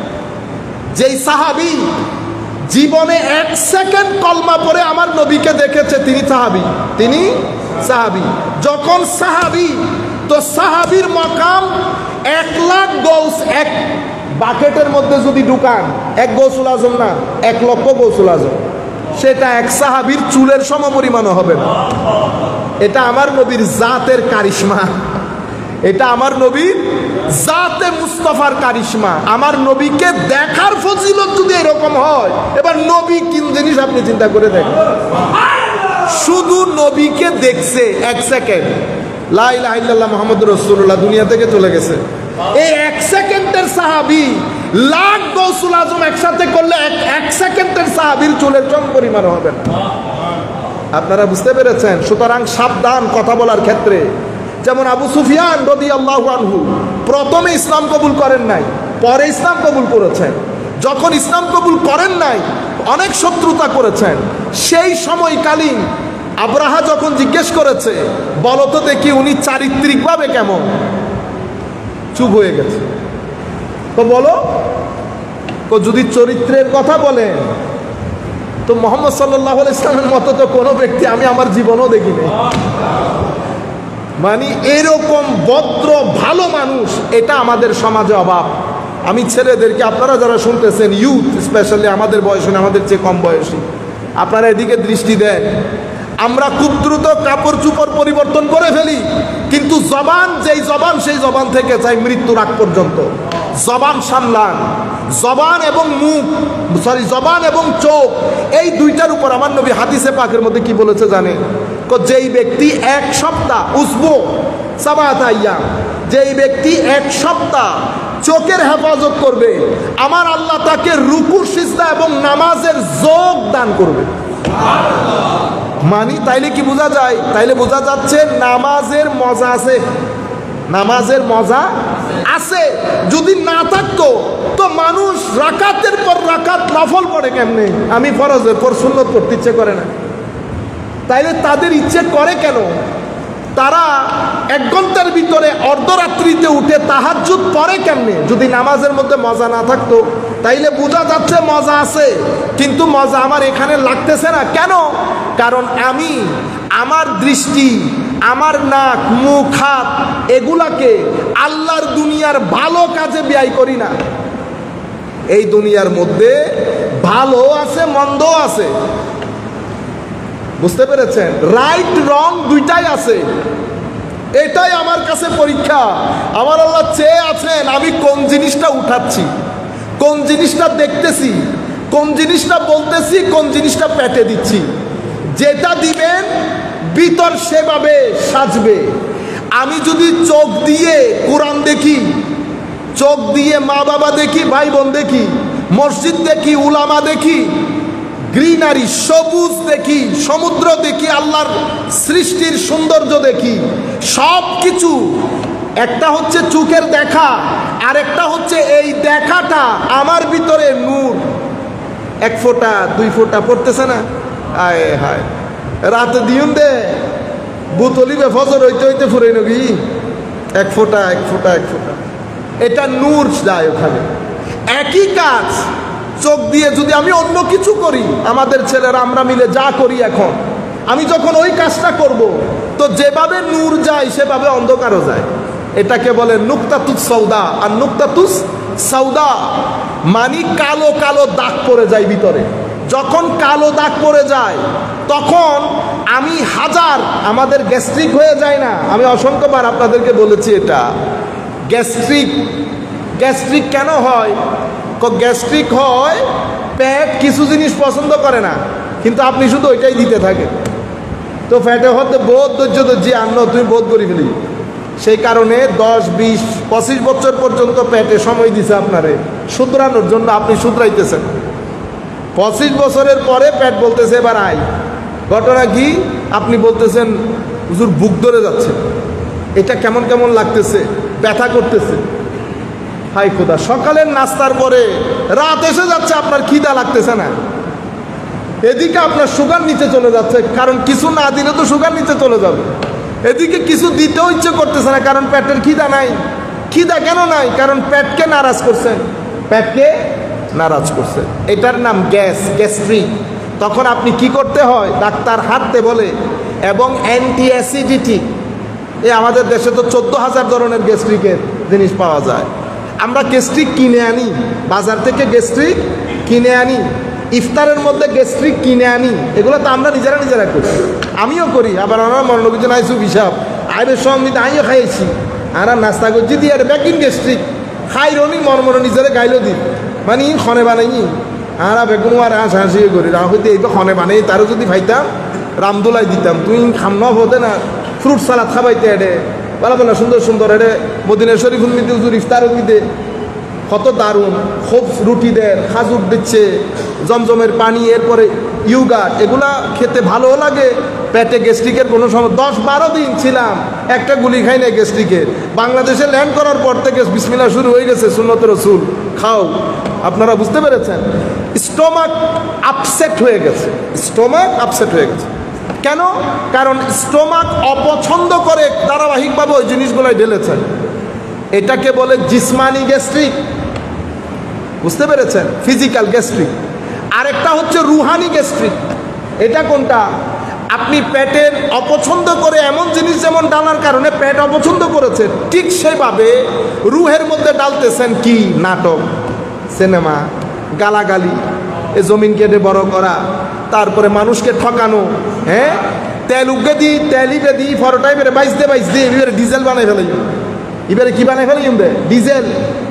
যেই সাহাবী জীবনে 1 সেকেন্ড কলমা পড়ে আমার নবীকে দেখেছে, তিনি সাহাবী। তিনি সাহাবী। যখন সাহাবী, তো সাহাবীর মাকাম 1 লাখ গৌস এক বাকেটের মধ্যে যদি ঢুকান, 1 গৌসুল আজম না, 1 লক্ষ গৌসুল আজম, সেটা এক সাহাবীর চুলের সমপরিমাণও হবে না। এটা আমার নবীর জাতের কারিশমা, এটা আমার নবীর জাতে মুস্তাফার কারিশমা। আমার নবীকে দেখার ফজিলত যদি এরকম হয়, এবার নবী কোন জিনিস আপনি চিন্তা করে দেখেন। শুধু নবীকে দেখছে 1 সেকেন্ড, লা ইলাহা ইল্লাল্লাহ মুহাম্মাদুর রাসূলুল্লাহ দুনিয়া থেকে চলে গেছে। এই 1 সেকেন্ডের সাহাবী লাখ গৌসুল আজম একসাথে করলে 1 সেকেন্ডের সাহাবীর চুলের চম পরিমাণ হবে না। আপনারা বুঝতে পেরেছেন? সুতরাং সাবধান কথা বলার ক্ষেত্রে। যেমন আবু সুফিয়ান রাদিয়াল্লাহু আনহু প্রথমে ইসলাম কবুল করেন নাই, পরে ইসলাম কবুল করেছেন। যখন ইসলাম কবুল করেন নাই, অনেক শত্রুতা করেছেন। সেই সময়কালীন আব্রাহা যখন জিজ্ঞেস করেছে, বলো তো দেখি উনি চারিত্রিকভাবে কেমন, চুপ হয়ে গেছে। তো বলো, তো যদি চরিত্রের কথা বলেন, তো মুহাম্মদ সাল্লাল্লাহু আলাইহি ওয়াসাল্লামের মতো তো কোনো ব্যক্তি আমি আমার জীবনেও দেখিনি। মানে এরকম ভদ্র ভালো মানুষ, এটা আমাদের সমাজে অভাব। আমি ছেলেদেরকে, আপনারা যারা শুনতেছেন, ইউথ স্পেশালি আমাদের বয়সী, আমাদের চেয়ে কম বয়সী, আপনারা এদিকে দৃষ্টি দেন। আমরা খুব দ্রুত কাপড় চুপড় পরিবর্তন করে ফেলি, কিন্তু জবান যেই জবান, সেই জবান থেকে চাই মৃত্যুর আগ পর্যন্ত জবান সামলান। জবান এবং মুখ, জবান এবং চোখ, এই দুইটার উপর আমার নবী হাদিসে পাকের মধ্যে কি বলেছে জানেন? যেই ব্যক্তি 1 সপ্তাহ উসবু সাবাত আইয়াম, যেই ব্যক্তি 1 সপ্তাহ চোখের হেফাজত করবে, আমার আল্লাহ তাকে রুকু সিজদা এবং নামাজের যোগ দান করবে। মানি তাইলে কি বোঝা যায়? তাইলে বোঝা যাচ্ছে নামাজের মজা আছে, নামাজের মজা আছে। যদি না থাকতো তো মানুষ রাকাতের পর রাকাত নফল পড়ে কেমনে? আমি ফরজের পর সুন্নত পড়তে ইচ্ছে করে না, তাইলে তাদের ইচ্ছে করে কেন? তারা 1 ঘন্টার ভিতরে অর্ধরাত্রিতে উঠে তাহাজ্জুদ পড়ে কেমনে? যদি নামাজের মধ্যে মজা না থাকতো। তাইলে বোঝা যাচ্ছে মজা আছে, কিন্তু মজা আমার এখানে লাগতেছে না। কেন? কারণ আমি আমার দৃষ্টি, আমার নাক, মুখ, হাত এগুলাকে আল্লাহর দুনিয়ার ভালো কাজে ব্যয় করি না। এই দুনিয়ার মধ্যে ভালো আছে, মন্দ আছে, বুঝতে পেরেছেন? রাইট রং দুইটাই আছে। এটাই আমার কাছে পরীক্ষা। আমার আল্লাহ চেয়ে আছেন আমি কোন জিনিসটা উঠাচ্ছি, কোন জিনিসটা দেখতেছি, কোন জিনিসটা বলতেছি, কোন জিনিসটা পেটে দিচ্ছি। যেটা দিবেন ভিতর সেভাবে সাজবে। আমি যদি চোখ দিয়ে কোরআন দেখি, চোখ দিয়ে মা বাবা দেখি, ভাই বোন দেখি, মসজিদ দেখি, উলামা দেখি, গ্রিনারি সবুজ দেখি, সমুদ্র দেখি, আল্লাহর সৃষ্টির সৌন্দর্য দেখি, সব কিছু, একটা হচ্ছে চোখের দেখা, আর একটা হচ্ছে এই দেখাটা আমার ভিতরে নূর 1 ফোঁটা 2 ফোঁটা পড়তেছে না? আয় হায়, রাতে দিউন দে বুতলিবে ফজর হইতে হইতে ফুরে নবি 1 ফোঁটা 1 ফোঁটা 1 ফোঁটা, এটা নূর যায় ওখানে। একই কাজ চোখ দিয়ে যদি আমি অন্য কিছু করি, আমাদের ছেলেরা আমরা মিলে যা করি এখন, আমি যখন ওই কাজটা করব তো যেভাবে নূর যায় সেভাবে অন্ধকারও যায়। এটাকে বলে নুকতাতুস সৌদা। আর নুকতাতুস সৌদা মানে কালো কালো দাগ পড়ে যায় ভিতরে। যখন কালো দাগ পড়ে যায় তখন আমি আমাদের গ্যাস্ট্রিক হয়ে যায় না? আমি অসংখ্যবার আপনাদেরকে বলেছি এটা। গ্যাস্ট্রিক কেন হয়? গ্যাস্ট্রিক হয় পেট কিছু জিনিস পছন্দ করে না, কিন্তু আপনি শুধু ওইটাই দিতে থাকেন, তো ফ্যাটে হতে বোধ ধৈর্য আন্ন তুমি বোধ করি ফেলি। সেই কারণে 10, 20, 25 বছর পর্যন্ত পেটে সময় দিছে আপনারে শুধরানোর জন্য, আপনি শুধরাইতেছেন। 25 বছরের পরে পেট বলতেছে এবার আই। ঘটনা কি? আপনি বলতেছেন হুজুর বুক ধরে যাচ্ছে, এটা কেমন কেমন লাগতেছে, ব্যথা করতেছে। হাই খোদা, সকালের নাস্তার পরে রাত এসে যাচ্ছে, আপনার খিদা লাগতেছে না, এদিকে আপনার সুগার নিচে চলে যাচ্ছে, কারণ কিছু না দিলে তো সুগার নিচে চলে যাবে। এদিকে কিছু দিতেও ইচ্ছে করতেছে না, কারণ পেটের খিদা নাই। খিদা কেন নাই? কারণ পেটকে নারাজ করছেন, পেটকে নারাজ করছেন। এটার নাম গ্যাস্ট্রিক। তখন আপনি কি করতে হয়? ডাক্তার হাঁটতে বলে, এবং অ্যান্টি অ্যাসিডিটি। আমাদের দেশে তো 14,000 ধরনের গ্যাস্ট্রিকের জিনিস পাওয়া যায়। আমরা গ্যাস্ট্রিক কিনে আনি, বাজার থেকে গ্যাস্ট্রিক কিনে আনি, ইফতারের মধ্যে গ্যাস্ট্রিক কিনে আনি। এগুলো তো আমরা নিজেরা করি, আমিও করি। আবার আমার মনোবিজন আইসু হিসাব আইবের সঙ্গে আমিও খাইছি, আর নাস্তা করছি দিয়ে আর ব্যাকিং গ্যাস্ট্রিক খাই রনি মর্মর নিজেরা গাইলো দি, মানে খনে বানাই আর বেগুন আর হাসি করি। রাম হইতে এইবার খনে বানাই, তারও যদি ভাইতাম রামদোলাই দিতাম, তুই খামনা হতে না ফ্রুট সালাদ খাবাইতে এডে বলা বলা সুন্দর সুন্দর এডে মদিনা শরীফুল মিতে হুজুর ইফতার দিতে কত দারুণ, খুব রুটি দেয়, খাজুর দিচ্ছে, জমজমের পানি, এরপরে ইউগাট, এগুলা খেতে ভালো লাগে। পেটে গ্যাস্ট্রিকের কোনো সময় 10-12 দিন ছিলাম, একটা গুলি খাই না গ্যাস্ট্রিকের। বাংলাদেশে ল্যান্ড করার পর থেকে বিসমিল্লাহ শুরু হয়ে গেছে, সুন্নতে রাসূল খাও। আপনারা বুঝতে পেরেছেন? স্টোমাক আপসেট হয়ে গেছে, স্টোমাক আপসেট হয়ে গেছে। কেন? কারণ স্টোমাক অপছন্দ করে ধারাবাহিকভাবে ওই জিনিসগুলোই ঢেলেছেন। এটাকে বলে জিসমানি গ্যাস্ট্রিক, বুঝতে পেরেছেন? Physical gastric. আরেকটা হচ্ছে রুহানি গ্যাস্ট্রিক। এটা কোনটা? আপনি পেটের অপছন্দ করে এমন জিনিস যেমন ডালার কারণে পেট অপছন্দ করেছে, ঠিক সেভাবে রুহের মধ্যে ডালতেছেন কি? নাটক, সিনেমা, গালাগালি, এ জমিন কেটে বড় করা, তারপরে মানুষকে ঠকানো, হ্যাঁ, তেল উগে দিই, তেল ইবে দিই, ফরোটাই বেড়ে বাইশ দিয়ে এবারে ডিজেল বানাই ফেলে। এবারে কি বানাই ফেলে? ডিজেল।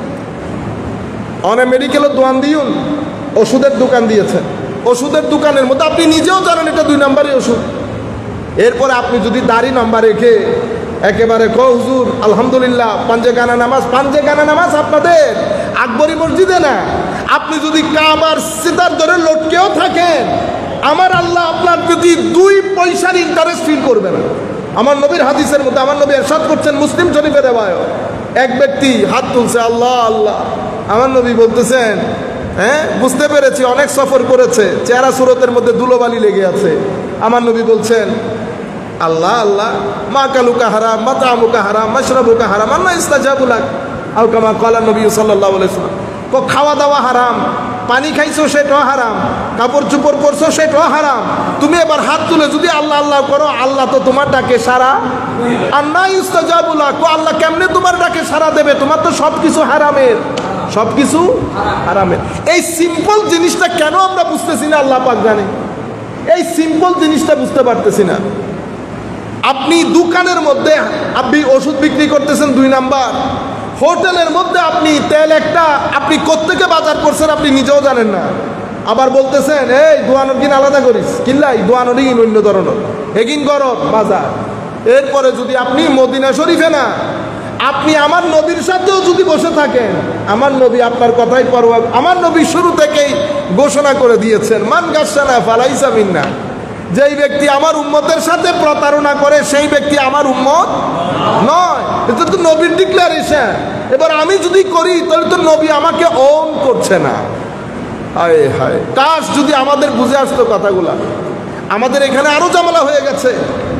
অনেক মেডিকেলের দোকান দিউন, ওষুধের দোকান দিয়েছেন, ওষুধের দোকানের মধ্যে আপনি নিজেও জানেন এটা 2 নম্বরের ওষুধ। এরপরে আপনি যদি দাড়ি নাম্বার রেখে একেবারে হুজুর আলহামদুলিল্লাহ পাঞ্জেগানা নামাজ আপনাদের আকবরী মসজিদে না, আপনি যদি কাবার সিতার ধরে লটকেও থাকেন, আমার আল্লাহ আপনার প্রতি 2 পয়সার ইন্টারেস্ট ফিল করবে না। আমার নবীর হাদিসের মধ্যে আমার নবী ইরশাদ করছেন, মুসলিম শরীফের রিওয়ায়াত, এক ব্যক্তি হাত তুলছে, আল্লাহ আল্লাহ। আমার নবী বলতেছেন, হ্যাঁ বুঝতে পেরেছি অনেক সফর করেছে, চেহারা সুরতের মধ্যে ধুলোবালি লেগে আছে। আমার নবী বলছেন, আল্লাহ আল্লাহ, মা কালুকা হারাম, মা তামুকা হারাম, মাশরাবুকা হারাম, আল্লাহ ইস্তাজাবু লাক, আও কামা ক্বালা নবী সাল্লাল্লাহু আলাইহি ওয়াসাল্লাম। খাওয়া দাওয়া হারাম, পানি খাইছো সেটাও হারাম, কাপড় চোপড় পরছো সেটাও হারাম। তুমি এবার হাত তুলে যদি আল্লাহ আল্লাহ করো, আল্লাহ তো তোমার ডাকে সাড়া, আর না ইস্তাজাবু লাক, আল্লাহ কেমনে তোমার ডাকে সাড়া দেবে? তোমার তো সবকিছু হারামের, সবকিছু হারামের। এই সিম্পল জিনিসটা কেন আমরা বুঝতেছি না আল্লাহ পাক জানে। এই সিম্পল জিনিসটা বুঝতে পারতেছি না। আপনি দোকানের মধ্যে আপনি ওষুধ বিক্রি করতেছেন 2 নাম্বার, হোটেলের মধ্যে আপনি তেল একটা আপনি কোত্থেকে বাজার করছেন আপনি নিজেও জানেন না, আবার বলতেছেন এই দোয়ানোর কিন আলাদা করিস, কিল্লাই দোয়ানোরই কিন অন্য ধরনের এগিন গরম বাজার। এরপরে যদি আপনি মদিনা শরীফে না, আপনি আমার নবীর সাথেও যদি বসে থাকেন, আমার নবী আপনার কথাই পরোয়া, আমার নবী শুরু থেকেই ঘোষণা করে দিয়েছেন, মান গাসসানা ফালাইসা মিন্না, যেই ব্যক্তি আমার উম্মতের সাথে প্রতারণা করে সেই ব্যক্তি আমার উম্মত নয়। এটা তো নবীর ডিক্লারেশন। এবার আমি যদি করি তাহলে তো নবী আমাকে ওন করছে না। হায় হায়, কাশ যদি আমাদের বুঝে আসতো কথাগুলা। আমাদের এখানে আরো ঝামেলা হয়ে গেছে।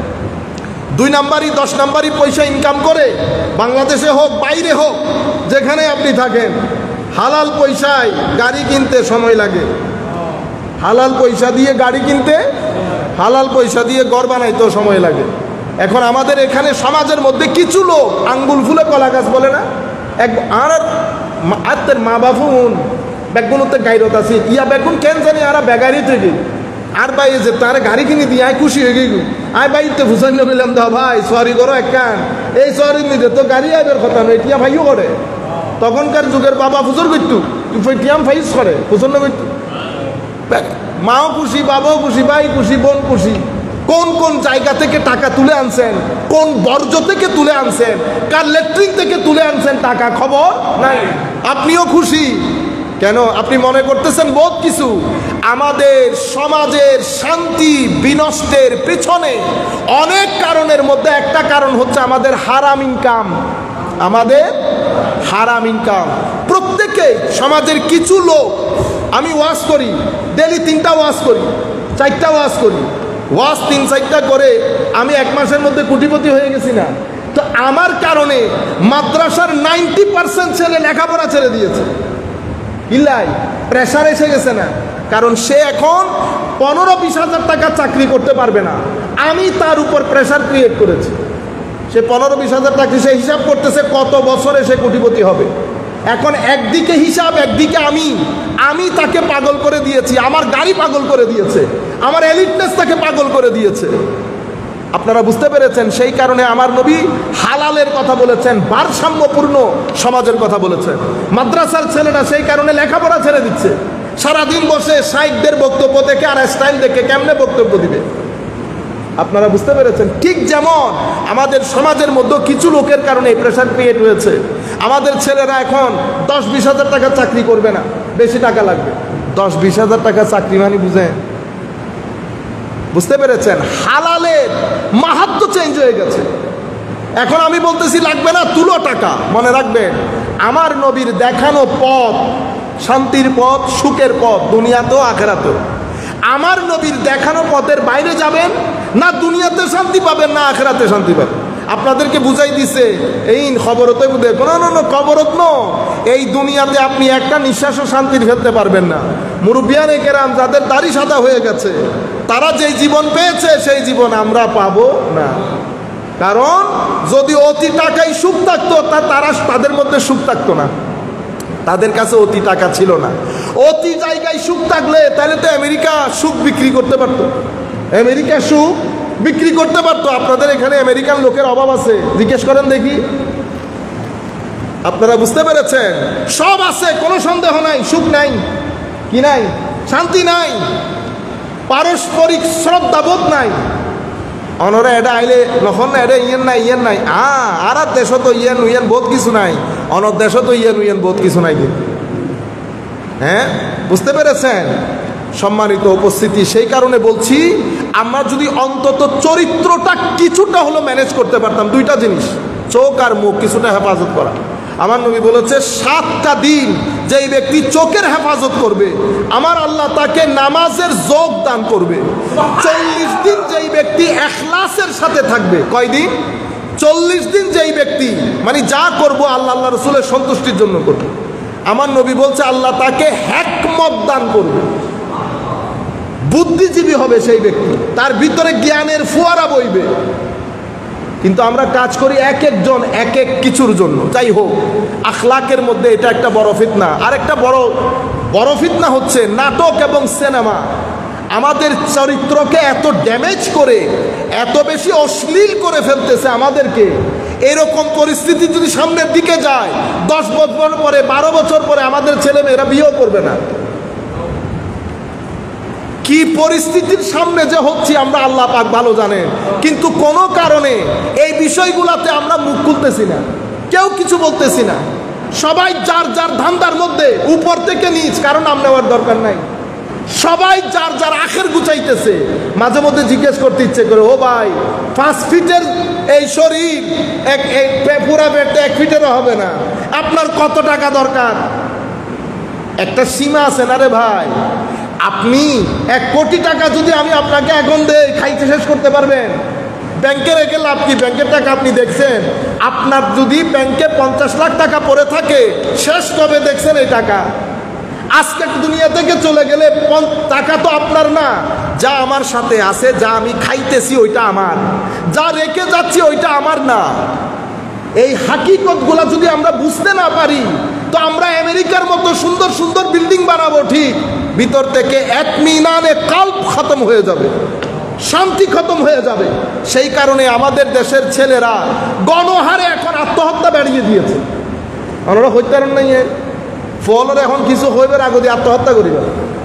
2 নাম্বারই 10 নাম্বারই পয়সা ইনকাম করে, বাংলাদেশে হোক বাইরে হোক যেখানে আপনি থাকেন, হালাল পয়সায় গাড়ি কিনতে সময় লাগে, হালাল পয়সা দিয়ে গাড়ি কিনতে, হালাল পয়সা দিয়ে ঘর বানাইতেও সময় লাগে। এখন আমাদের এখানে সমাজের মধ্যে কিছু লোক আঙ্গুল ফুলে কলা গাছ বলে না, এক আর আত্মের মা বাপুন বেগুনতে গাইরত আছে, ইয়া বেগুন কেন জানি আর বেগারি থেকে আর ভাই যে তার গাড়ি কিনে দিয়ে আয় খুশি হয়ে গেল, আয় বাইতে ফুসাইল নিলাম দা ভাই সরি করো একখান, এই সরি নিতে তো গাড়ি আইবের কথা নয়, টিয়া ভাইও করে। তখনকার যুগের বাবা ফুজর করতো, টিয়াম ফাইস করে ফুসর না করতো, মাও খুশি, বাবাও খুশি, ভাই খুশি, বোন খুশি। কোন কোন জায়গা থেকে টাকা তুলে আনছেন, কোন বর্জ্য থেকে তুলে আনছেন, কার ল্যাট্রিন থেকে তুলে আনছেন টাকা খবর নাই। আপনিও খুশি কেন? আপনি মনে করতেছেন বহুত কিছু। আমাদের সমাজের শান্তি বিনষ্টের পেছনে অনেক কারণের মধ্যে একটা কারণ হচ্ছে আমাদের হারাম ইনকাম, আমাদের হারাম ইনকাম। প্রত্যেকে সমাজের কিছু লোক, আমি ওয়াজ করি ডেলি 3টা ওয়াজ করি, 4টা ওয়াজ করি, ওয়াজ 3-4টা করে আমি 1 মাসের মধ্যে কোটিপতি হয়ে গেছি না। তো আমার কারণে মাদ্রাসার 90% ছেলে লেখাপড়া ছেড়ে দিয়েছে। ইল্লাই প্রেশার এসে গেছে না, কারণ সে এখন 15-20 হাজার টাকা চাকরি করতে পারবে না, আমি তার উপর প্রেশার ক্রিয়েট করেছি। সে 15-20 হাজার টাকা সে হিসাব করতেছে কত বছরে সে কোটিপতি হবে। এখন একদিকে হিসাব, একদিকে আমি তাকে পাগল করে দিয়েছি, আমার গাড়ি পাগল করে দিয়েছে, আমার এলিটনেস তাকে পাগল করে দিয়েছে। আপনারা বুঝতে পেরেছেন? সেই কারণে আমার নবী হালালের কথা বলেছেন, ভারসাম্যপূর্ণ সমাজের কথা বলেছেন। মাদ্রাসার ছেলেরা সেই কারণে লেখাপড়া ছেড়ে দিচ্ছে, সারাদিন বসে শাইখদের বক্তব্য দেখে আর স্টাইল দেখে কেমনে বক্তব্য দিবে। আপনারা বুঝতে পেরেছেন? ঠিক যেমন আমাদের সমাজের মধ্যে কিছু লোকের কারণে এই প্রেশার ক্রিয়েট হয়েছে। আমাদের ছেলেরা এখন 10-20 হাজার টাকা চাকরি করবে না, বেশি টাকা লাগবে। 10-20 হাজার টাকা চাকরি মানে বুঝেন? বুঝতে পেরেছেন? হালালের মাহাত্ম্য চেঞ্জ হয়ে গেছে। এখন আমি বলতেছি লাগবে না, তুলো টাকা। মনে রাখবেন, আমার নবীর দেখানো পথ শান্তির পথ, সুখের পথ, দুনিয়াতেও আখেরাতেও। আমার নবীর দেখানো পথের বাইরে যাবেন না, দুনিয়াতে শান্তি পাবেন না আখেরাতে শান্তি পাবেন। আপনাদেরকে বুঝাই দিছে এই খবরতে বুঝে কোনো খবরত ন, এই দুনিয়াতে আপনি একটা নিঃশ্বাসও শান্তির ফেলতে পারবেন না। মুরব্বিয়ানে কেরাম যাদের দাড়ি সাদা হয়ে গেছে, তারা যেই জীবন পেয়েছে সেই জীবন আমরা পাবো না। কারণ যদি অতি টাকায় সুখ থাকতো, তাদের মধ্যে সুখ থাকতো না, তাদের কাছে অতি টাকা ছিল না। অতি জায়গায় সুখ থাকলে তাহলে তো আমেরিকা সুখ বিক্রি করতে পারতো, আমেরিকা সুখ বিক্রি করতে পারতো। আপনাদের এখানে আমেরিকান লোকের অভাব আছে, জিজ্ঞেস করেন দেখি। আপনারা বুঝতে পেরেছেন? সব আছে, কোনো সন্দেহ নাই, সুখ নাই, কি নাই, শান্তি নাই, পারস্পরিক শ্রদ্ধাবোধ নাই। অনরা এটা আইলে নখন এটা ইয়েন নাই আর দেশ তো ইয়েন বহুত কিছু নাই, অনর দেশ তো ইয়েন বহুত কিছু নাই। কিন্তু হ্যাঁ, বুঝতে পেরেছেন সম্মানিত উপস্থিতি? সেই কারণে বলছি, আমরা যদি অন্তত চরিত্রটা কিছুটা হলো ম্যানেজ করতে পারতাম, দুইটা জিনিস, চোখ আর মুখ কিছুটা হেফাজত করা। আমার নবী বলেছে 7টা দিন যেই ব্যক্তি চোখের হেফাজত করবে, আমার আল্লাহ তাকে নামাজের যোগ দান করবে। 40 দিন যেই ব্যক্তি ইখলাসের সাথে থাকবে, কয়দিন? 40 দিন যেই ব্যক্তি, মানে যা করব আল্লাহ আল্লাহ রসুলের সন্তুষ্টির জন্য করবে, আমার নবী বলছে আল্লাহ তাকে হিকমত দান করবে, বুদ্ধিজীবী হবে সেই ব্যক্তি, তার ভিতরে জ্ঞানের ফোয়ারা বইবে। কিন্তু আমরা কাজ করি এক একজন এক এক কিছুর জন্য। যাই হোক, আখলাকের মধ্যে এটা একটা বড় ফিতনা। আর একটা বড় ফিতনা হচ্ছে নাটক এবং সিনেমা। আমাদের চরিত্রকে এত ড্যামেজ করে, এত বেশি অশ্লীল করে ফেলতেছে আমাদেরকে। এরকম পরিস্থিতি যদি সামনের দিকে যায়, 10 বছর পরে, 12 বছর পরে আমাদের ছেলেমেয়েরা বিয়েও করবে না। কি পরিস্থিতির সামনে যে হচ্ছে আমরা আল্লাহ পাক ভালো জানেন। কিন্তু কোনো কারণে এই বিষয়গুলোতে আমরা মুখ খুলতেছি না, কেউ কিছু বলতেছি না। সবাই যার যার ধান্দার মধ্যে, উপর থেকে নিচ কারণ নাম নেওয়ার দরকার নাই। সবাই যার যার আখের গুছাইতেছে। মাঝে মধ্যে জিজ্ঞেস করতে ইচ্ছে করে, ও ভাই 5 ফিটের এই শরীর, পুরা পেটে 1 ফিটেরও হবে না, আপনার কত টাকা দরকার? একটা সীমা আছে না রে ভাই? আপনি 1 কোটি টাকা যদি আমি আপনাকে এখন দেই, খাইতে শেষ করতে পারবেন? ব্যাংকে রেখে লাভ কি? ব্যাংকের টাকা আপনি দেখছেন? আপনার যদি ব্যাংকে 50 লাখ টাকা পড়ে থাকে, শেষ কবে দেখছেন এই টাকা? আজকে দুনিয়া থেকে চলে গেলে টাকা তো আপনার না, যা আমার সাথে আছে, যা আমি খাইতেছি ওইটা আমার, যা রেখে যাচ্ছি ওইটা আমার না। এই হাকিকতগুলা যদি আমরা বুঝতে না পারি, তো আমরা আমেরিকার মতো সুন্দর সুন্দর বিল্ডিং বানাবো ঠিক, ভিতর থেকে ইতমিনানে কাল্ব খতম হয়ে যাবে, শান্তি খতম হয়ে যাবে। সেই কারণে আমাদের দেশের ছেলেরা গণহারে এখন আত্মহত্যা বাড়িয়ে দিয়েছে। আমরা হইতে পারেন নাই ফলের এখন কিছু হইবে আগে দিয়ে আত্মহত্যা করিবে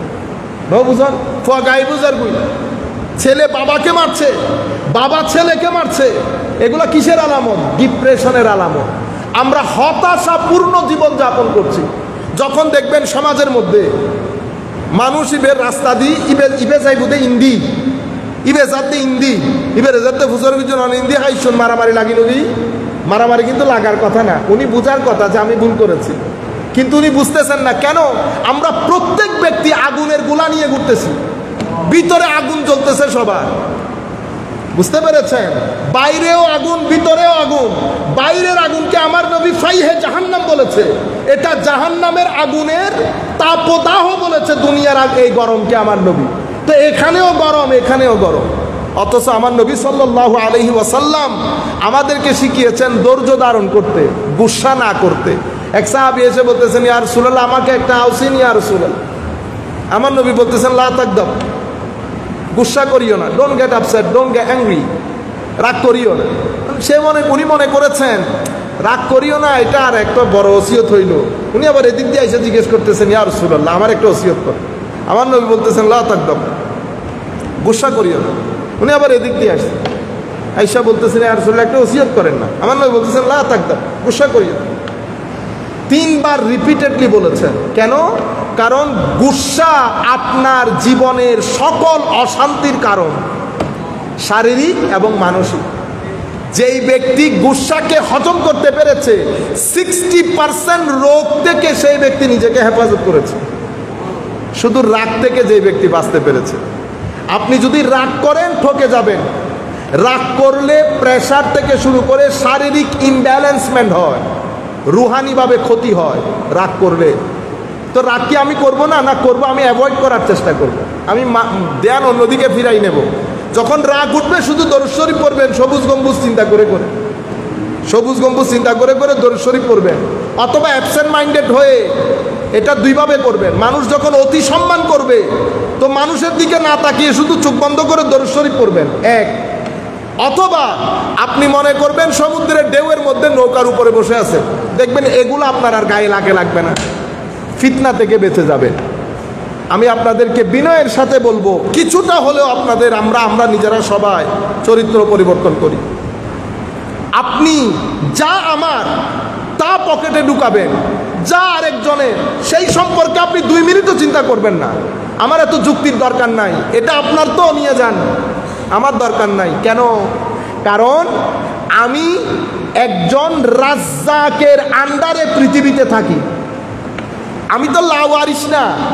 বুঝান, গাই বুঝার বই। ছেলে বাবাকে মারছে, বাবা ছেলেকে মারছে, এগুলা কিসের আলামত? ডিপ্রেশনের আলামত। আমরা হতাশাপূর্ণ জীবন যাপন করছি। যখন দেখবেন সমাজের মধ্যে মানুষ ইবের রাস্তা দিয়ে ইবে যাইবুদে ইন্দি, ইবে যাতে ইন্দি, ইবের যাতে ফুসর কিছু নন ইন্দি হাইসুন মারামারি লাগি নদী। মারামারি কিন্তু লাগার কথা না, উনি বুঝার কথা যে আমি ভুল করেছি, কিন্তু উনি বুঝতেছেন না। কেন? আমরা প্রত্যেক ব্যক্তি আগুনের গোলা নিয়ে ঘুরতেছি, ভিতরে আগুন জ্বলতেছে সবার, বুঝতে পেরেছেন? বাইরেও আগুন, ভিতরেও আগুন। বাইরের আগুনকে আমার নবী ফাইহে জাহান্নাম বলেছে, এটা জাহান্নামের আগুনের তাপদাহ বলেছে দুনিয়ার এই গরমকে আমার নবী। তো এখানেও গরম, এখানেও গরম। অথচ আমার নবী সাল্লাল্লাহু আলাইহি ওয়াসাল্লাম আমাদেরকে শিখিয়েছেন ধৈর্য ধারণ করতে, গুসা না করতে। এক সাহাবী এসে বলতেছেন, ইয়া রাসূলুল্লাহ আমাকে একটা আউসিন ইয়া রাসূলুল্লাহ। আমার নবী বলতেছেন, লা তাকদাব, গুসা করিও না, don't get upset, don't get angry, রাগ করিও না। উনি মনে করেছেন রাগ করিও না এটা আর একটা বড় ওসিয়ত হইল। উনি আবার এদিক দিয়ে এসে জিজ্ঞেস করতেছেন, ইয়া রাসূলুল্লাহ আমার একটা ওসিয়ত কর। আমার নবী বলতেছেন, লা তাকদাব, গুসা করিও না। উনি আবার এদিক দিয়ে আসছেন, আয়েশা বলতেছেন, ইয়া রাসূলুল্লাহ একটা ওসিয়ত করেন না। আমার নবী বলতেছেন, লা তাকদাব, গুসা করিও না। 3 বার রিপিটেডলি বলেছেন। কেন? কারণ গুসা আপনার জীবনের সকল অশান্তির কারণ, শারীরিক এবং মানসিক। যেই ব্যক্তি গুসাকে হজম করতে পেরেছে, 60% রোগ থেকে সেই ব্যক্তি নিজেকে হেফাজত করেছে। শুধু রাগ থেকে যেই ব্যক্তি বাঁচতে পেরেছে। আপনি যদি রাগ করেন ঠকে যাবেন। রাগ করলে প্রেশার থেকে শুরু করে শারীরিক ইমব্যালেন্সমেন্ট হয়, রুহানিভাবে ক্ষতি হয় রাগ করলে। তো রাগ কি আমি করবো না? না করবো, আমি অ্যাভয়েড করার চেষ্টা করব। আমি ধ্যান অন্যদিকে ফিরাই নেব। যখন রাগ উঠবে শুধু দরুদ শরীফ পড়বেন, সবুজ গম্বুজ চিন্তা করে করে, সবুজ গম্বুজ চিন্তা করে করে দরুদ শরীফ পড়বেন। অথবা অ্যাবসেন্ট মাইন্ডেড হয়ে এটা দুইভাবে করবেন। মানুষ যখন অতি সম্মান করবে, তো মানুষের দিকে না তাকিয়ে শুধু চোখ বন্ধ করে দরুদ শরীফ পড়বেন, এক। অথবা আপনি মনে করবেন সমুদ্রের ঢেউয়ের মধ্যে নৌকার উপরে বসে আছে, দেখবেন এগুলো আপনার আর গায়ে লাগবে না, ফিতনা থেকে বেঁচে যাবেন। আমি আপনাদেরকে বিনয়ের সাথে বলবো, কিছুটা হলেও আপনাদের আমরা নিজেরা সবাই চরিত্র পরিবর্তন করি। আপনি যা আমার তা পকেটে ঢুকাবেন, যা আরেকজনের সেই সম্পর্কে আপনি 2 মিনিটও চিন্তা করবেন না। আমার এত যুক্তির দরকার নাই, এটা আপনার তো নিয়ে যান, আমার দরকার নাই। কেন? কারণ আমি একজন রাজ্জাকের আন্ডারে পৃথিবীতে থাকি, আমি তো লাওয়ারিস না।